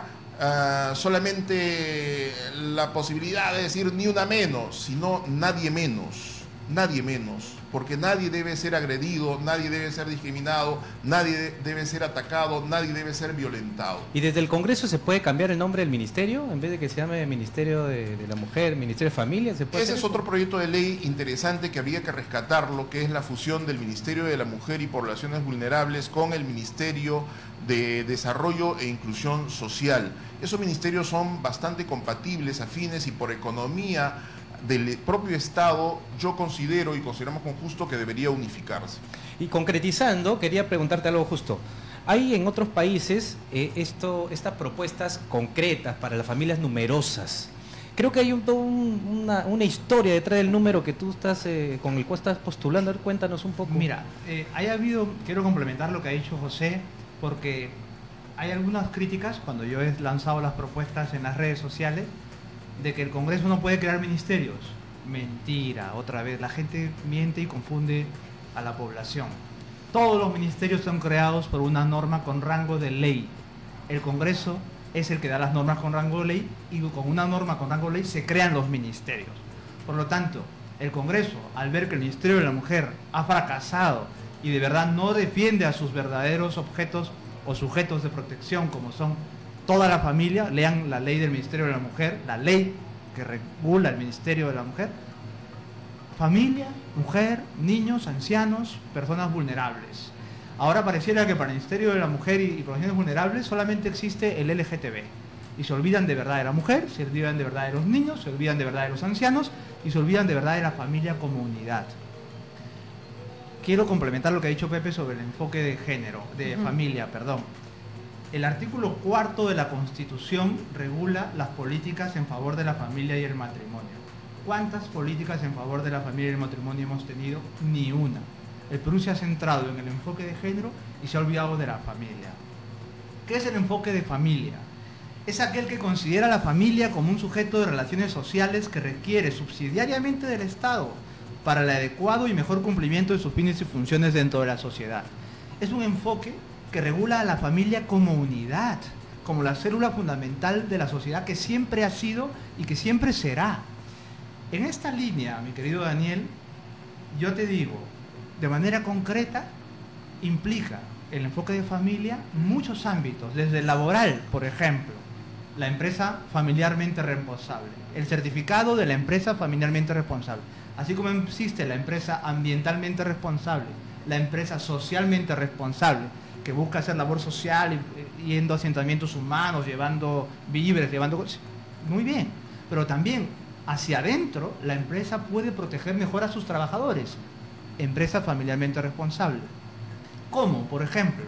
solamente la posibilidad de decir ni una menos, sino nadie menos, porque nadie debe ser agredido, nadie debe ser discriminado, nadie debe ser atacado, nadie debe ser violentado. ¿Y desde el Congreso se puede cambiar el nombre del ministerio? En vez de que se llame Ministerio de la Mujer, Ministerio de Familia, ¿se puede? Ese es otro proyecto de ley interesante que habría que rescatarlo, que es la fusión del Ministerio de la Mujer y Poblaciones Vulnerables con el Ministerio de Desarrollo e Inclusión Social. Esos ministerios son bastante compatibles, afines, y por economía del propio Estado yo considero y consideramos con justo que debería unificarse. Y concretizando, quería preguntarte algo justo. Hay en otros países estas propuestas concretas para las familias numerosas. Creo que hay una historia detrás del número que tú estás con el cual estás postulando. A ver, cuéntanos un poco. Mira, quiero complementar lo que ha dicho José, porque hay algunas críticas cuando yo he lanzado las propuestas en las redes sociales de que el Congreso no puede crear ministerios. Mentira, otra vez, la gente miente y confunde a la población. Todos los ministerios son creados por una norma con rango de ley. El Congreso es el que da las normas con rango de ley y con una norma con rango de ley se crean los ministerios. Por lo tanto, el Congreso, al ver que el Ministerio de la Mujer ha fracasado y de verdad no defiende a sus verdaderos objetos o sujetos de protección, como son toda la familia, lean la ley del Ministerio de la Mujer, la ley que regula el Ministerio de la Mujer, familia, mujer, niños, ancianos, personas vulnerables. Ahora pareciera que para el Ministerio de la Mujer y poblaciones vulnerables solamente existe el LGTB. Y se olvidan de verdad de la mujer, se olvidan de verdad de los niños, se olvidan de verdad de los ancianos y se olvidan de verdad de la familia como unidad. Quiero complementar lo que ha dicho Pepe sobre el enfoque de género, de familia, perdón. El artículo 4 de la Constitución regula las políticas en favor de la familia y el matrimonio. ¿Cuántas políticas en favor de la familia y el matrimonio hemos tenido? Ni una. El Perú se ha centrado en el enfoque de género y se ha olvidado de la familia. ¿Qué es el enfoque de familia? Es aquel que considera a la familia como un sujeto de relaciones sociales que requiere subsidiariamente del Estado para el adecuado y mejor cumplimiento de sus fines y funciones dentro de la sociedad. Es un enfoque que regula a la familia como unidad, como la célula fundamental de la sociedad que siempre ha sido y que siempre será. En esta línea, mi querido Daniel, yo te digo, de manera concreta, implica el enfoque de familia muchos ámbitos, desde el laboral, por ejemplo, la empresa familiarmente responsable, el certificado de la empresa familiarmente responsable, así como existe la empresa ambientalmente responsable, la empresa socialmente responsable, que busca hacer labor social, yendo a asentamientos humanos, llevando víveres, llevando cosas. Muy bien, pero también hacia adentro la empresa puede proteger mejor a sus trabajadores. Empresa familiarmente responsable. ¿Cómo? Por ejemplo,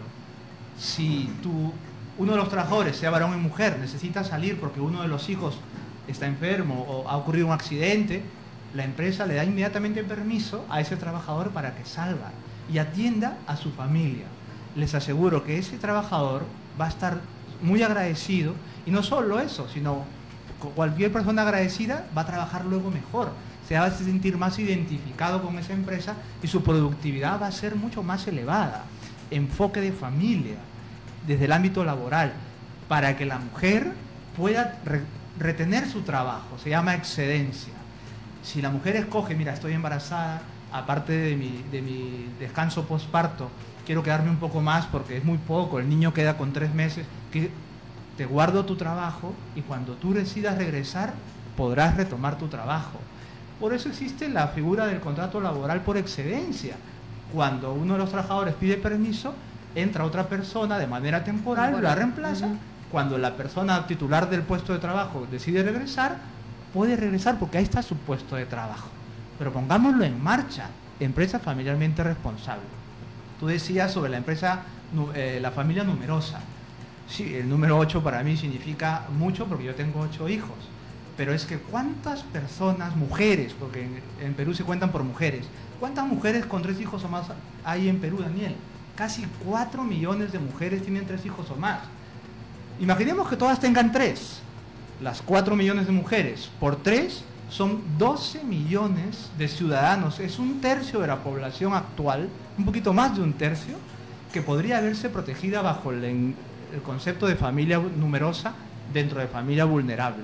si uno de los trabajadores, sea varón o mujer, necesita salir porque uno de los hijos está enfermo o ha ocurrido un accidente, la empresa le da inmediatamente permiso a ese trabajador para que salga y atienda a su familia. Les aseguro que ese trabajador va a estar muy agradecido, y no solo eso, sino cualquier persona agradecida va a trabajar luego mejor, se va a sentir más identificado con esa empresa y su productividad va a ser mucho más elevada. Enfoque de familia, desde el ámbito laboral, para que la mujer pueda retener su trabajo, se llama excedencia. Si la mujer escoge, mira, estoy embarazada, aparte de mi descanso postparto, quiero quedarme un poco más porque es muy poco, el niño queda con 3 meses, que te guardo tu trabajo y cuando tú decidas regresar podrás retomar tu trabajo. Por eso existe la figura del contrato laboral por excedencia. Cuando uno de los trabajadores pide permiso, entra otra persona de manera temporal, la reemplaza. Cuando la persona titular del puesto de trabajo decide regresar, puede regresar porque ahí está su puesto de trabajo. Pero pongámoslo en marcha, empresa familiarmente responsable. Tú decías sobre la empresa, la familia numerosa. Sí, el número 8 para mí significa mucho porque yo tengo 8 hijos. Pero es que ¿cuántas personas, mujeres, porque en Perú se cuentan por mujeres, cuántas mujeres con 3 hijos o más hay en Perú, Daniel? Casi 4 millones de mujeres tienen 3 hijos o más. Imaginemos que todas tengan 3. Las 4 millones de mujeres por 3 son 12 millones de ciudadanos. Es 1/3 de la población actual, un poquito más de 1/3, que podría verse protegida bajo el concepto de familia numerosa dentro de familia vulnerable.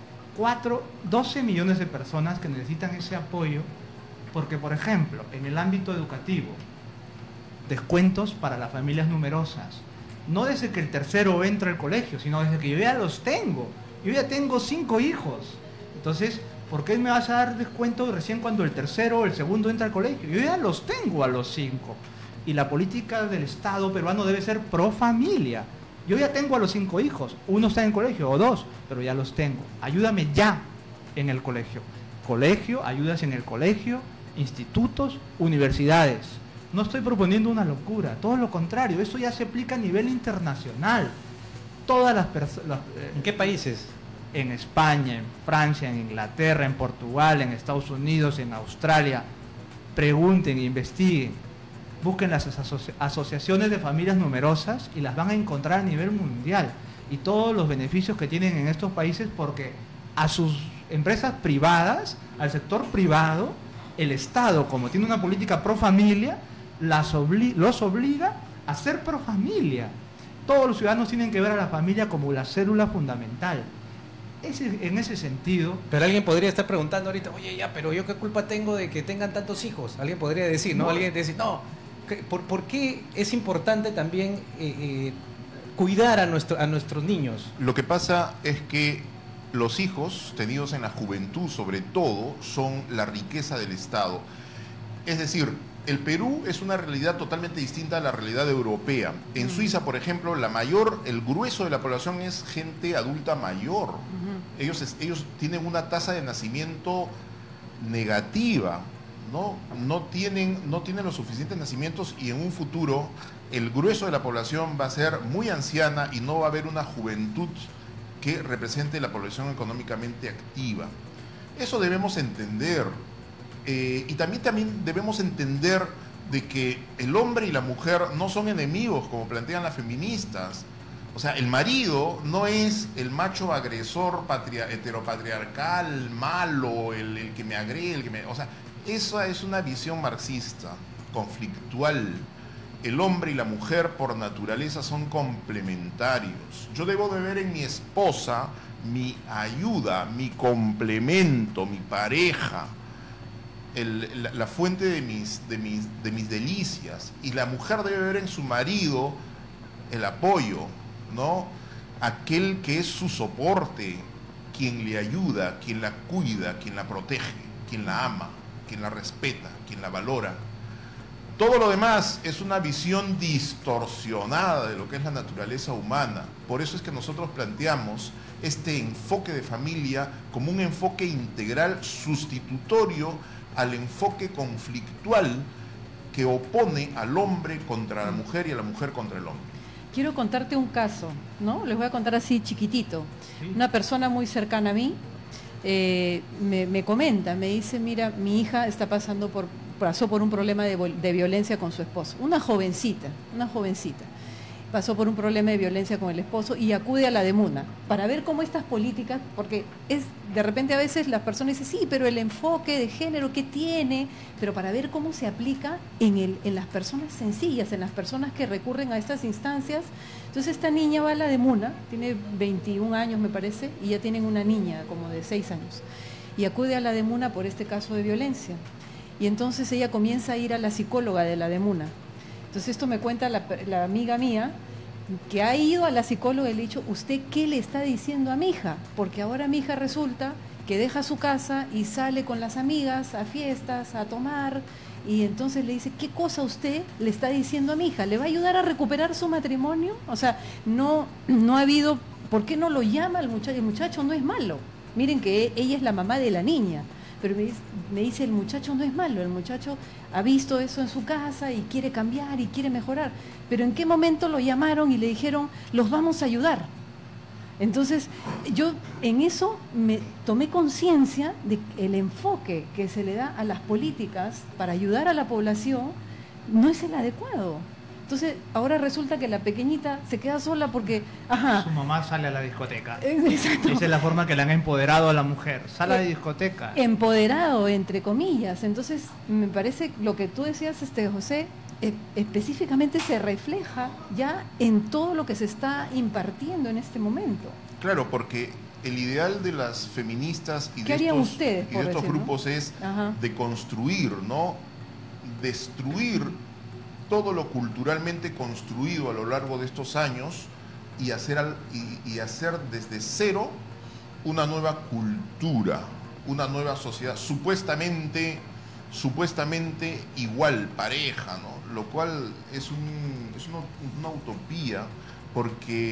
12 millones de personas que necesitan ese apoyo porque, por ejemplo, en el ámbito educativo, descuentos para las familias numerosas, no desde que el tercero entra al colegio, sino desde que yo ya los tengo. Yo ya tengo 5 hijos. Entonces, ¿por qué me vas a dar descuento recién cuando el tercero o el segundo entra al colegio? Yo ya los tengo a los 5. Y la política del Estado peruano debe ser pro familia. Yo ya tengo a los 5 hijos, uno está en el colegio o 2, pero ya los tengo. Ayúdame ya en el colegio. Colegio, ayudas en el colegio, institutos, universidades. No estoy proponiendo una locura, todo lo contrario, eso ya se aplica a nivel internacional. Todas las personas... ¿En qué países? En España, en Francia, en Inglaterra, en Portugal, en Estados Unidos, en Australia. Pregunten, investiguen, busquen las asociaciones de familias numerosas y las van a encontrar a nivel mundial. Y todos los beneficios que tienen en estos países, porque a sus empresas privadas, al sector privado, el Estado, como tiene una política pro familia, los obliga a ser pro familia. Todos los ciudadanos tienen que ver a la familia como la célula fundamental. En ese sentido... Pero alguien podría estar preguntando ahorita, oye, ya, pero yo qué culpa tengo de que tengan tantos hijos. Alguien podría decir, ¿no? Alguien decir, no, ¿por qué es importante también cuidar a nuestros niños? Lo que pasa es que los hijos, tenidos en la juventud sobre todo, son la riqueza del Estado. Es decir, el Perú es una realidad totalmente distinta a la realidad europea. En Suiza, por ejemplo, el grueso de la población es gente adulta mayor. Ellos tienen una tasa de nacimiento negativa, ¿no? No tienen los suficientes nacimientos, y en un futuro el grueso de la población va a ser muy anciana y no va a haber una juventud que represente la población económicamente activa. Eso debemos entender. Y también debemos entender de que el hombre y la mujer no son enemigos, como plantean las feministas. O sea, el marido no es el macho agresor heteropatriarcal, malo, el que me agrede, o sea, esa es una visión marxista, conflictual. El hombre y la mujer por naturaleza son complementarios. Yo debo de ver en mi esposa mi ayuda, mi complemento, mi pareja, la fuente de mis delicias, y la mujer debe ver en su marido el apoyo, ¿no? Aquel que es su soporte, quien le ayuda, quien la cuida, quien la protege, quien la ama, quien la respeta, quien la valora. Todo lo demás es una visión distorsionada de lo que es la naturaleza humana. Por eso es que nosotros planteamos este enfoque de familia como un enfoque integral sustitutorio al enfoque conflictual que opone al hombre contra la mujer y a la mujer contra el hombre. Quiero contarte un caso, ¿no? Les voy a contar así chiquitito. Sí. Una persona muy cercana a mí me comenta, me dice, mira, mi hija pasó por un problema de violencia con su esposo. Una jovencita. Pasó por un problema de violencia con el esposo y acude a la DEMUNA para ver cómo estas políticas, porque de repente a veces las personas dicen, sí, pero el enfoque de género, ¿qué tiene? Pero para ver cómo se aplica en las personas sencillas, en las personas que recurren a estas instancias. Entonces esta niña va a la DEMUNA, tiene 21 años me parece, y ya tienen una niña como de 6 años, y acude a la DEMUNA por este caso de violencia. Y entonces ella comienza a ir a la psicóloga de la DEMUNA. Entonces esto me cuenta la amiga mía, que ha ido a la psicóloga y le ha dicho, ¿usted qué le está diciendo a mi hija? Porque ahora mi hija resulta que deja su casa y sale con las amigas a fiestas, a tomar, y entonces le dice, ¿qué cosa usted le está diciendo a mi hija? ¿Le va a ayudar a recuperar su matrimonio? O sea, no ha habido, ¿por qué no lo llama el muchacho? El muchacho no es malo. Miren que ella es la mamá de la niña. Pero me dice, el muchacho no es malo, el muchacho ha visto eso en su casa y quiere cambiar y quiere mejorar. Pero ¿en qué momento lo llamaron y le dijeron, los vamos a ayudar? Entonces, yo en eso me tomé conciencia de que el enfoque que se le da a las políticas para ayudar a la población no es el adecuado. Entonces, ahora resulta que la pequeñita se queda sola porque, su mamá sale a la discoteca. Exacto. Esa es la forma que le han empoderado a la mujer. Sale a la discoteca. Empoderado, entre comillas. Entonces, me parece lo que tú decías, José, específicamente se refleja ya en todo lo que se está impartiendo en este momento. Claro, porque el ideal de las feministas y de estos grupos, ¿no?, es deconstruir, ¿no? Destruir todo lo culturalmente construido a lo largo de estos años y hacer desde cero una nueva cultura, una nueva sociedad supuestamente igual, pareja, ¿no? Lo cual es una utopía, porque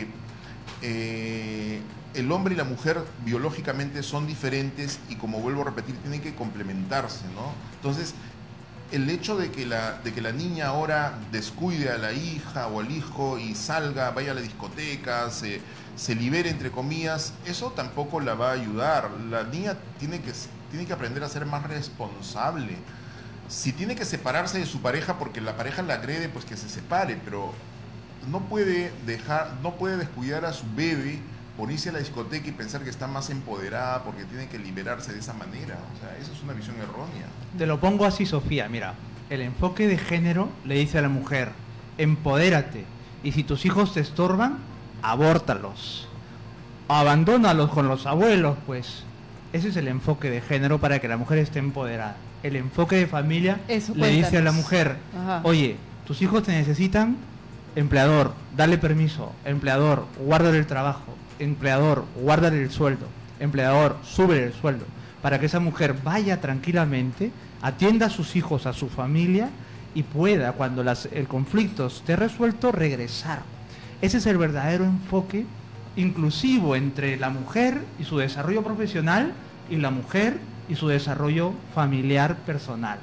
el hombre y la mujer biológicamente son diferentes y, como vuelvo a repetir, tienen que complementarse, ¿no? Entonces, el hecho de que la niña ahora descuide a la hija o al hijo y salga, vaya a la discoteca, se libere, entre comillas, eso tampoco la va a ayudar. La niña tiene que aprender a ser más responsable. Si tiene que separarse de su pareja porque la pareja la agrede, pues que se separe, pero no puede descuidar a su bebé por irse a la discoteca y pensar que está más empoderada porque tiene que liberarse de esa manera. O sea, eso es una visión errónea. Te lo pongo así, Sofía. Mira, el enfoque de género le dice a la mujer, empodérate. Y si tus hijos te estorban, abórtalos. Abandónalos con los abuelos, pues. Ese es el enfoque de género para que la mujer esté empoderada. El enfoque de familia le dice a la mujer, oye, tus hijos te necesitan, empleador, dale permiso. Empleador, guárdale el trabajo. Empleador, guárdale el sueldo. Empleador, súbele el sueldo. Para que esa mujer vaya tranquilamente, atienda a sus hijos, a su familia y pueda, cuando el conflicto esté resuelto, regresar. Ese es el verdadero enfoque inclusivo entre la mujer y su desarrollo profesional y la mujer y su desarrollo familiar personal.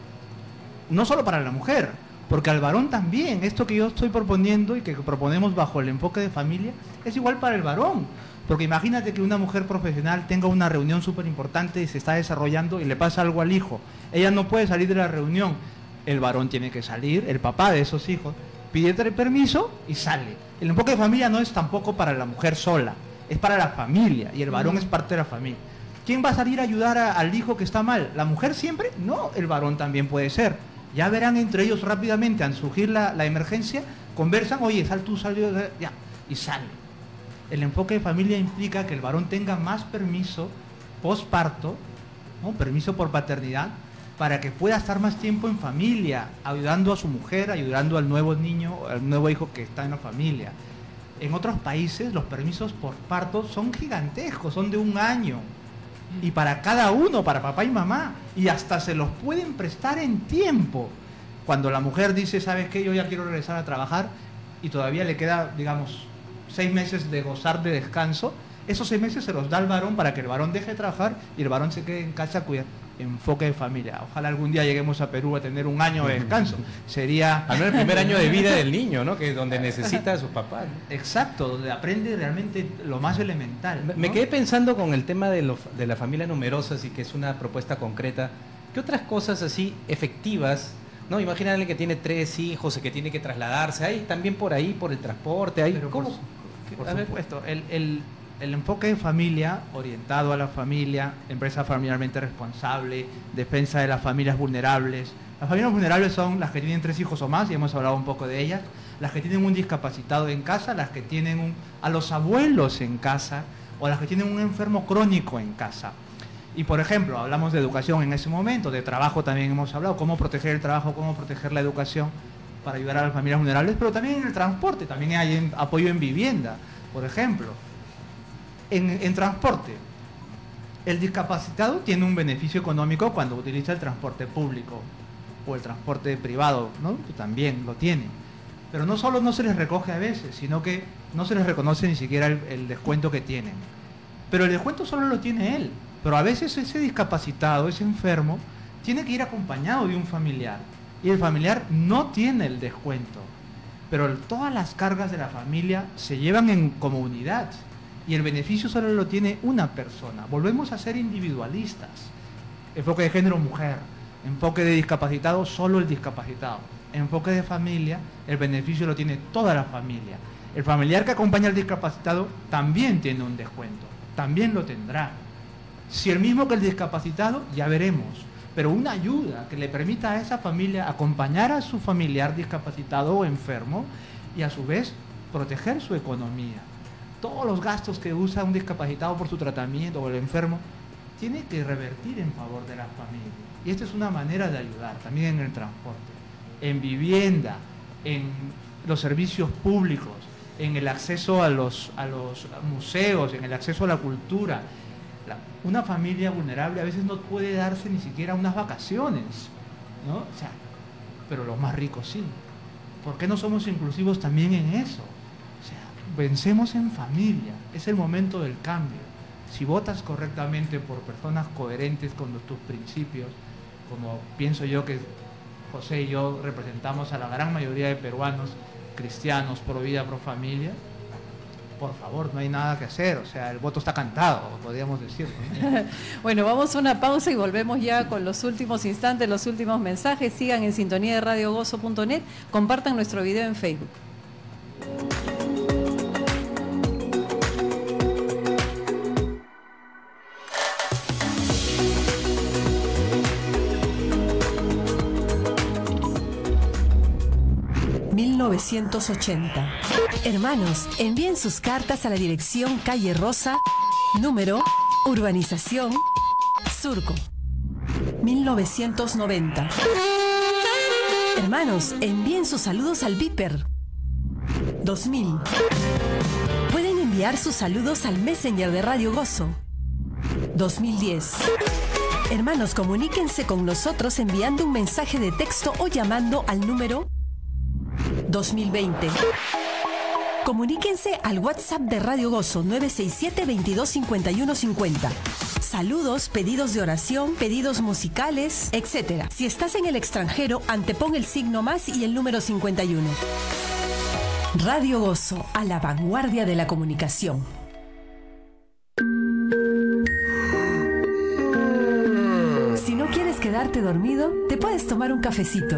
No solo para la mujer, porque al varón también. Esto que yo estoy proponiendo y que proponemos bajo el enfoque de familia es igual para el varón. Porque imagínate que una mujer profesional tenga una reunión súper importante y se está desarrollando y le pasa algo al hijo. Ella no puede salir de la reunión. El varón tiene que salir, el papá de esos hijos pide permiso y sale. El enfoque de familia no es tampoco para la mujer sola, es para la familia y el varón es parte de la familia. ¿Quién va a salir a ayudar al hijo que está mal? ¿La mujer siempre? No, el varón también puede ser. Ya verán entre ellos rápidamente, al surgir la emergencia, conversan, oye, sal tú, sal yo, ya, y sale. El enfoque de familia implica que el varón tenga más permiso posparto, ¿no? Permiso por paternidad, para que pueda estar más tiempo en familia, ayudando a su mujer, ayudando al nuevo niño, al nuevo hijo que está en la familia. En otros países los permisos por parto son gigantescos, son de 1 año. Y para cada uno, para papá y mamá, y hasta se los pueden prestar en tiempo. Cuando la mujer dice, ¿sabes qué? Yo ya quiero regresar a trabajar y todavía le queda, digamos, 6 meses de gozar de descanso, esos 6 meses se los da al varón para que el varón deje de trabajar y el varón se quede en casa a cuidar. Enfoque de familia. Ojalá algún día lleguemos a Perú a tener 1 año de descanso. Sería... Al menos el primer año de vida del niño, ¿no? Que es donde necesita a sus papás, ¿no? Exacto, donde aprende realmente lo más elemental, ¿no? Me quedé pensando con el tema de la familia numerosa, así que es una propuesta concreta. ¿Qué otras cosas así efectivas? ¿No? Imagínate que tiene 3 hijos y que tiene que trasladarse. Hay también por ahí, por el transporte. Hay, Pero ¿cómo? por supuesto, el enfoque de familia, orientado a la familia, empresa familiarmente responsable, defensa de las familias vulnerables. Las familias vulnerables son las que tienen 3 hijos o más, y hemos hablado un poco de ellas, las que tienen un discapacitado en casa, las que tienen a los abuelos en casa, o las que tienen un enfermo crónico en casa. Y por ejemplo, hablamos de educación en ese momento, de trabajo también hemos hablado, cómo proteger el trabajo, cómo proteger la educación para ayudar a las familias vulnerables, pero también en el transporte, también hay apoyo en vivienda, por ejemplo. En transporte, el discapacitado tiene un beneficio económico cuando utiliza el transporte público o el transporte privado, ¿no? También lo tiene. Pero no solo no se les recoge a veces, sino que no se les reconoce ni siquiera el descuento que tienen. Pero el descuento solo lo tiene él. Pero a veces ese discapacitado, ese enfermo, tiene que ir acompañado de un familiar. Y el familiar no tiene el descuento. Pero todas las cargas de la familia se llevan en comunidad. Y el beneficio solo lo tiene una persona. Volvemos a ser individualistas. Enfoque de género, mujer. Enfoque de discapacitado, solo el discapacitado. Enfoque de familia, el beneficio lo tiene toda la familia. El familiar que acompaña al discapacitado también tiene un descuento. También lo tendrá. Si el mismo que el discapacitado, ya veremos. Pero una ayuda que le permita a esa familia acompañar a su familiar discapacitado o enfermo y a su vez proteger su economía. Todos los gastos que usa un discapacitado por su tratamiento o el enfermo, tiene que revertir en favor de la familia. Y esta es una manera de ayudar, también en el transporte, en vivienda, en los servicios públicos, en el acceso a los museos, en el acceso a la cultura. Una familia vulnerable a veces no puede darse ni siquiera unas vacaciones, ¿no? O sea, pero los más ricos sí. ¿Por qué no somos inclusivos también en eso? Pensemos en familia, es el momento del cambio. Si votas correctamente por personas coherentes con tus principios, como pienso yo que José y yo representamos a la gran mayoría de peruanos cristianos, pro vida, pro familia, por favor, no hay nada que hacer, o sea, el voto está cantado, podríamos decirlo, ¿no? Bueno, vamos a una pausa y volvemos ya con los últimos instantes, los últimos mensajes. Sigan en sintonía de radiogozo.net, compartan nuestro video en Facebook. ...1980. Hermanos, envíen sus cartas a la dirección Calle Rosa, número, Urbanización, Surco. 1990. Hermanos, envíen sus saludos al Viper. 2000. Pueden enviar sus saludos al Messenger de Radio Gozo. 2010. Hermanos, comuníquense con nosotros enviando un mensaje de texto o llamando al número 2020. Comuníquense al WhatsApp de Radio Gozo 967-225150. Saludos, pedidos de oración, pedidos musicales, etc. Si estás en el extranjero, antepon el signo más y el número 51. Radio Gozo, a la vanguardia de la comunicación. Si no quieres quedarte dormido, te puedes tomar un cafecito.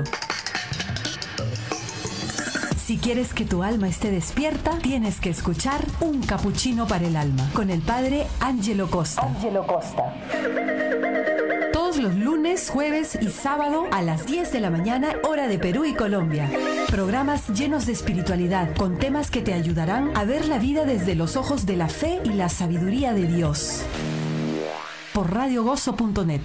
Si quieres que tu alma esté despierta, tienes que escuchar Un Capuchino para el Alma, con el padre Angelo Costa. Todos los lunes, jueves y sábado a las 10 de la mañana, hora de Perú y Colombia. Programas llenos de espiritualidad, con temas que te ayudarán a ver la vida desde los ojos de la fe y la sabiduría de Dios. Por radiogozo.net.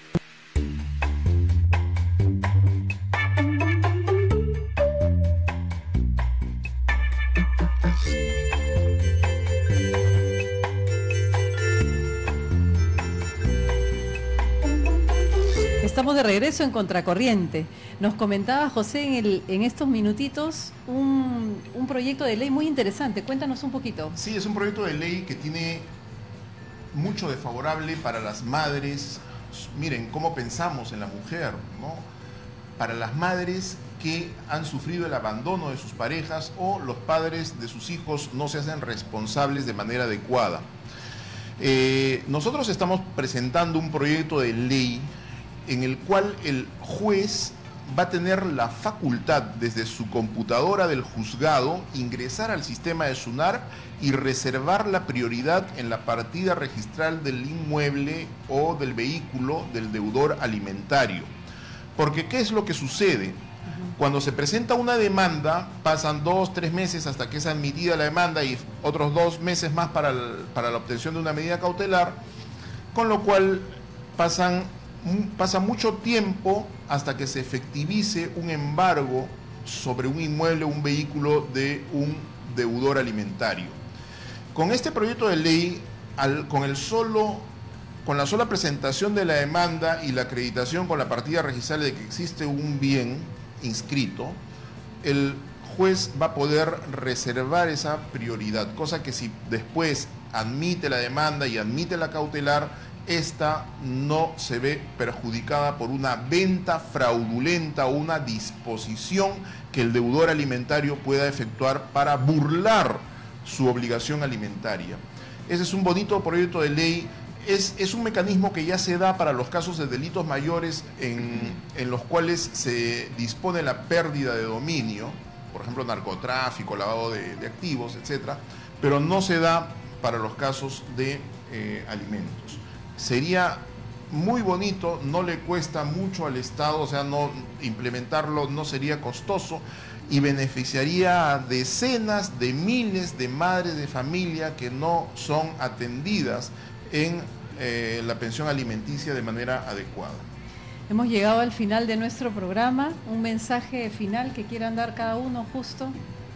Estamos de regreso en Contracorriente. Nos comentaba José en estos minutitos un proyecto de ley muy interesante. Cuéntanos un poquito. Sí, es un proyecto de ley que tiene mucho de favorable para las madres. Miren cómo pensamos en la mujer, ¿no? Para las madres que han sufrido el abandono de sus parejas o los padres de sus hijos no se hacen responsables de manera adecuada. Nosotros estamos presentando un proyecto de ley en el cual el juez va a tener la facultad desde su computadora del juzgado ingresar al sistema de SUNAR y reservar la prioridad en la partida registral del inmueble o del vehículo del deudor alimentario. Porque ¿qué es lo que sucede? Cuando se presenta una demanda, pasan 2, 3 meses hasta que es admitida la demanda y otros 2 meses más para la obtención de una medida cautelar, con lo cual pasa mucho tiempo hasta que se efectivice un embargo sobre un inmueble o un vehículo de un deudor alimentario. Con este proyecto de ley, con la sola presentación de la demanda y la acreditación con la partida registral de que existe un bien inscrito, el juez va a poder reservar esa prioridad, cosa que si después admite la demanda y admite la cautelar, esta no se ve perjudicada por una venta fraudulenta o una disposición que el deudor alimentario pueda efectuar para burlar su obligación alimentaria. Ese es un bonito proyecto de ley. Es un mecanismo que ya se da para los casos de delitos mayores en los cuales se dispone la pérdida de dominio, por ejemplo narcotráfico, lavado de activos, etcétera, pero no se da para los casos de alimentos. Sería muy bonito, no le cuesta mucho al Estado, o sea, no implementarlo no sería costoso y beneficiaría a decenas de miles de madres de familia que no son atendidas en la pensión alimenticia de manera adecuada. Hemos llegado al final de nuestro programa. Un mensaje final que quieran dar cada uno, Justo.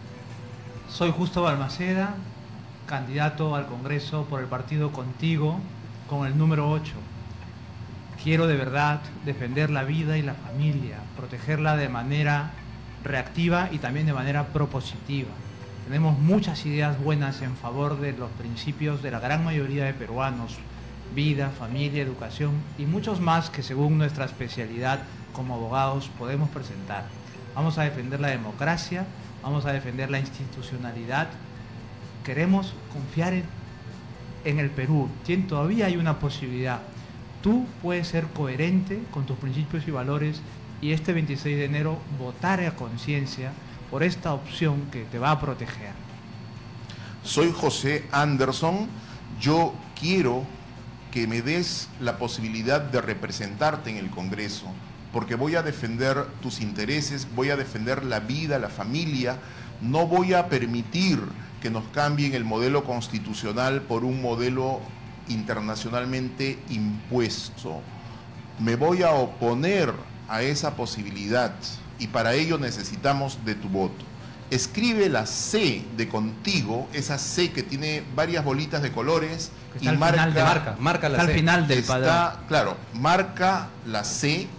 Soy Justo Balmaceda, candidato al Congreso por el partido Contigo, con el número 8. Quiero de verdad defender la vida y la familia, protegerla de manera reactiva y también de manera propositiva. Tenemos muchas ideas buenas en favor de los principios de la gran mayoría de peruanos: vida, familia, educación y muchos más que según nuestra especialidad como abogados podemos presentar. Vamos a defender la democracia, vamos a defender la institucionalidad. Queremos confiar en el Perú. Todavía hay una posibilidad. Tú puedes ser coherente con tus principios y valores y este 26 de enero votar a conciencia por esta opción que te va a proteger. Soy José Anderson. Yo quiero que me des la posibilidad de representarte en el Congreso, porque voy a defender tus intereses, voy a defender la vida, la familia. No voy a permitir que nos cambien el modelo constitucional por un modelo internacionalmente impuesto. Me voy a oponer a esa posibilidad y para ello necesitamos de tu voto. Escribe la C de contigo, esa C que tiene varias bolitas de colores y marca la C. Al final del padrón. Claro, marca la C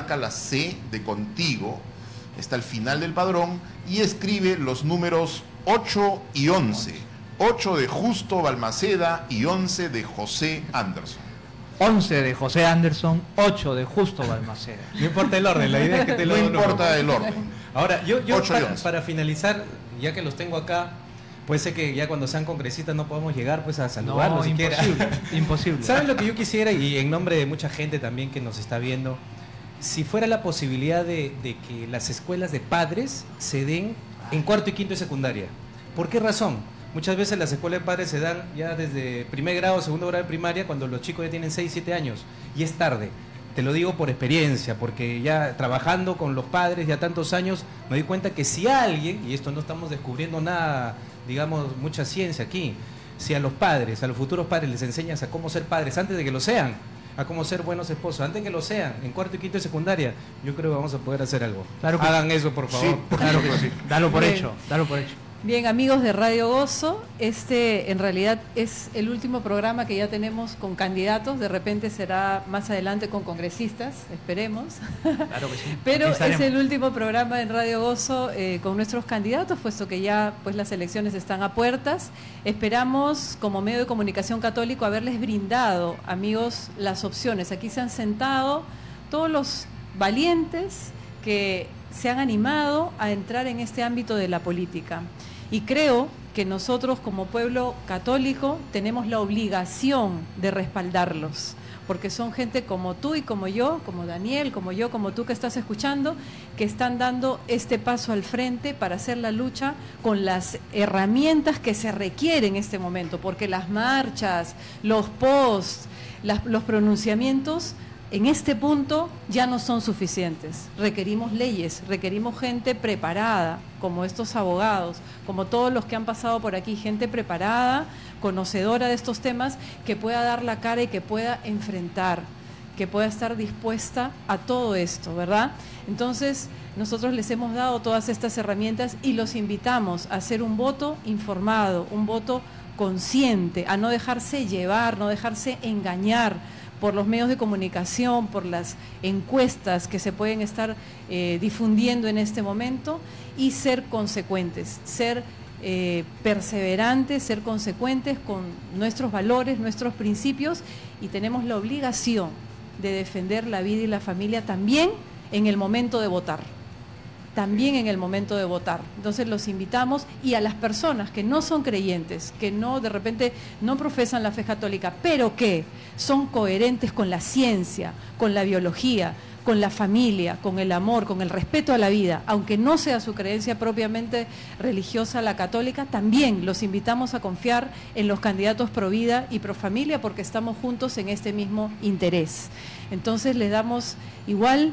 de contigo, está al final del padrón y escribe los números 8 y 11. 8 de Justo Balmaceda y 11 de José Anderson. 11 de José Anderson, 8 de Justo Balmaceda. No importa el orden, la idea es que te lo No importa el orden. Ahora, yo para finalizar, ya que los tengo acá, puede ser que ya cuando sean congresistas no podamos llegar pues a saludarlos siquiera. Imposible. ¿Saben lo que yo quisiera? Y en nombre de mucha gente también que nos está viendo, si fuera la posibilidad de que las escuelas de padres se den en cuarto y quinto de secundaria. ¿Por qué razón? Muchas veces las escuelas de padres se dan ya desde primer grado, segundo grado de primaria, cuando los chicos ya tienen 6, 7 años. Y es tarde. Te lo digo por experiencia, porque ya trabajando con los padres ya tantos años, me doy cuenta que si alguien, y esto no estamos descubriendo nada, digamos, mucha ciencia aquí, si a los padres, a los futuros padres les enseñas a cómo ser padres antes de que lo sean, a cómo ser buenos esposos, antes de que lo sean, en cuarto y quinto de secundaria, yo creo que vamos a poder hacer algo. Claro que hagan eso, por favor. Sí, claro que sí. Dalo por Bien. hecho, dalo por hecho. Bien, amigos de Radio Gozo, este en realidad es el último programa que ya tenemos con candidatos, de repente será más adelante con congresistas, esperemos. Claro que sí. Pero Aquí es estaremos. el último programa en Radio Gozo con nuestros candidatos, puesto que ya pues las elecciones están a puertas. Esperamos, como medio de comunicación católico, haberles brindado, amigos, las opciones. Aquí se han sentado todos los valientes que se han animado a entrar en este ámbito de la política. Y creo que nosotros como pueblo católico tenemos la obligación de respaldarlos, porque son gente como tú y como yo, como Daniel, como yo, como tú que estás escuchando, que están dando este paso al frente para hacer la lucha con las herramientas que se requieren en este momento, porque las marchas, los posts, los pronunciamientos en este punto ya no son suficientes. Requerimos leyes, requerimos gente preparada, como estos abogados, como todos los que han pasado por aquí, gente preparada, conocedora de estos temas, que pueda dar la cara y que pueda enfrentar, que pueda estar dispuesta a todo esto, ¿verdad? Entonces, nosotros les hemos dado todas estas herramientas y los invitamos a hacer un voto informado, un voto consciente, a no dejarse llevar, no dejarse engañar por los medios de comunicación, por las encuestas que se pueden estar difundiendo en este momento, y ser consecuentes, ser perseverantes, ser consecuentes con nuestros valores, nuestros principios, y tenemos la obligación de defender la vida y la familia también en el momento de votar. También en el momento de votar. Entonces los invitamos, y a las personas que no son creyentes, que no de repente no profesan la fe católica, pero que son coherentes con la ciencia, con la biología, con la familia, con el amor, con el respeto a la vida, aunque no sea su creencia propiamente religiosa la católica, también los invitamos a confiar en los candidatos pro vida y pro familia, porque estamos juntos en este mismo interés. Entonces les damos igual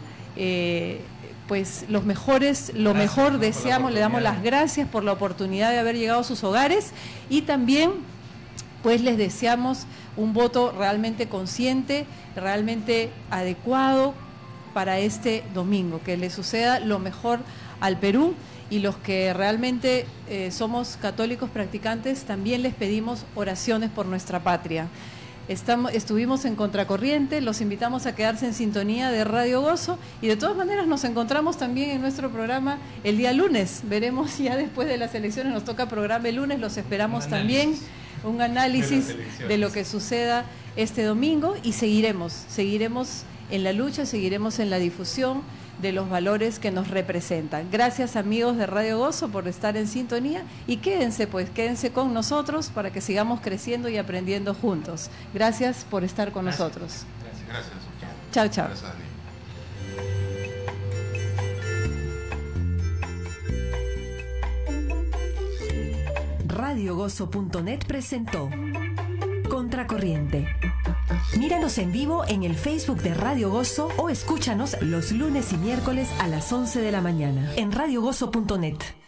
pues lo mejor deseamos, le damos las gracias por la oportunidad de haber llegado a sus hogares, y también pues les deseamos un voto realmente consciente, realmente adecuado para este domingo, que le suceda lo mejor al Perú, y los que realmente somos católicos practicantes también les pedimos oraciones por nuestra patria. Estuvimos en Contracorriente, los invitamos a quedarse en sintonía de Radio Gozo, y de todas maneras nos encontramos también en nuestro programa el día lunes. Veremos, ya después de las elecciones nos toca programa el lunes, los esperamos también, un análisis de lo que suceda este domingo, y seguiremos en la lucha, seguiremos en la difusión de los valores que nos representan. Gracias, amigos de Radio Gozo, por estar en sintonía, y quédense con nosotros para que sigamos creciendo y aprendiendo juntos. Gracias por estar con nosotros. Gracias. Chao, chao. Gracias, Dani. Radiogozo.net presentó Contracorriente. Míranos en vivo en el Facebook de Radio Gozo o escúchanos los lunes y miércoles a las 11 de la mañana en radiogozo.net.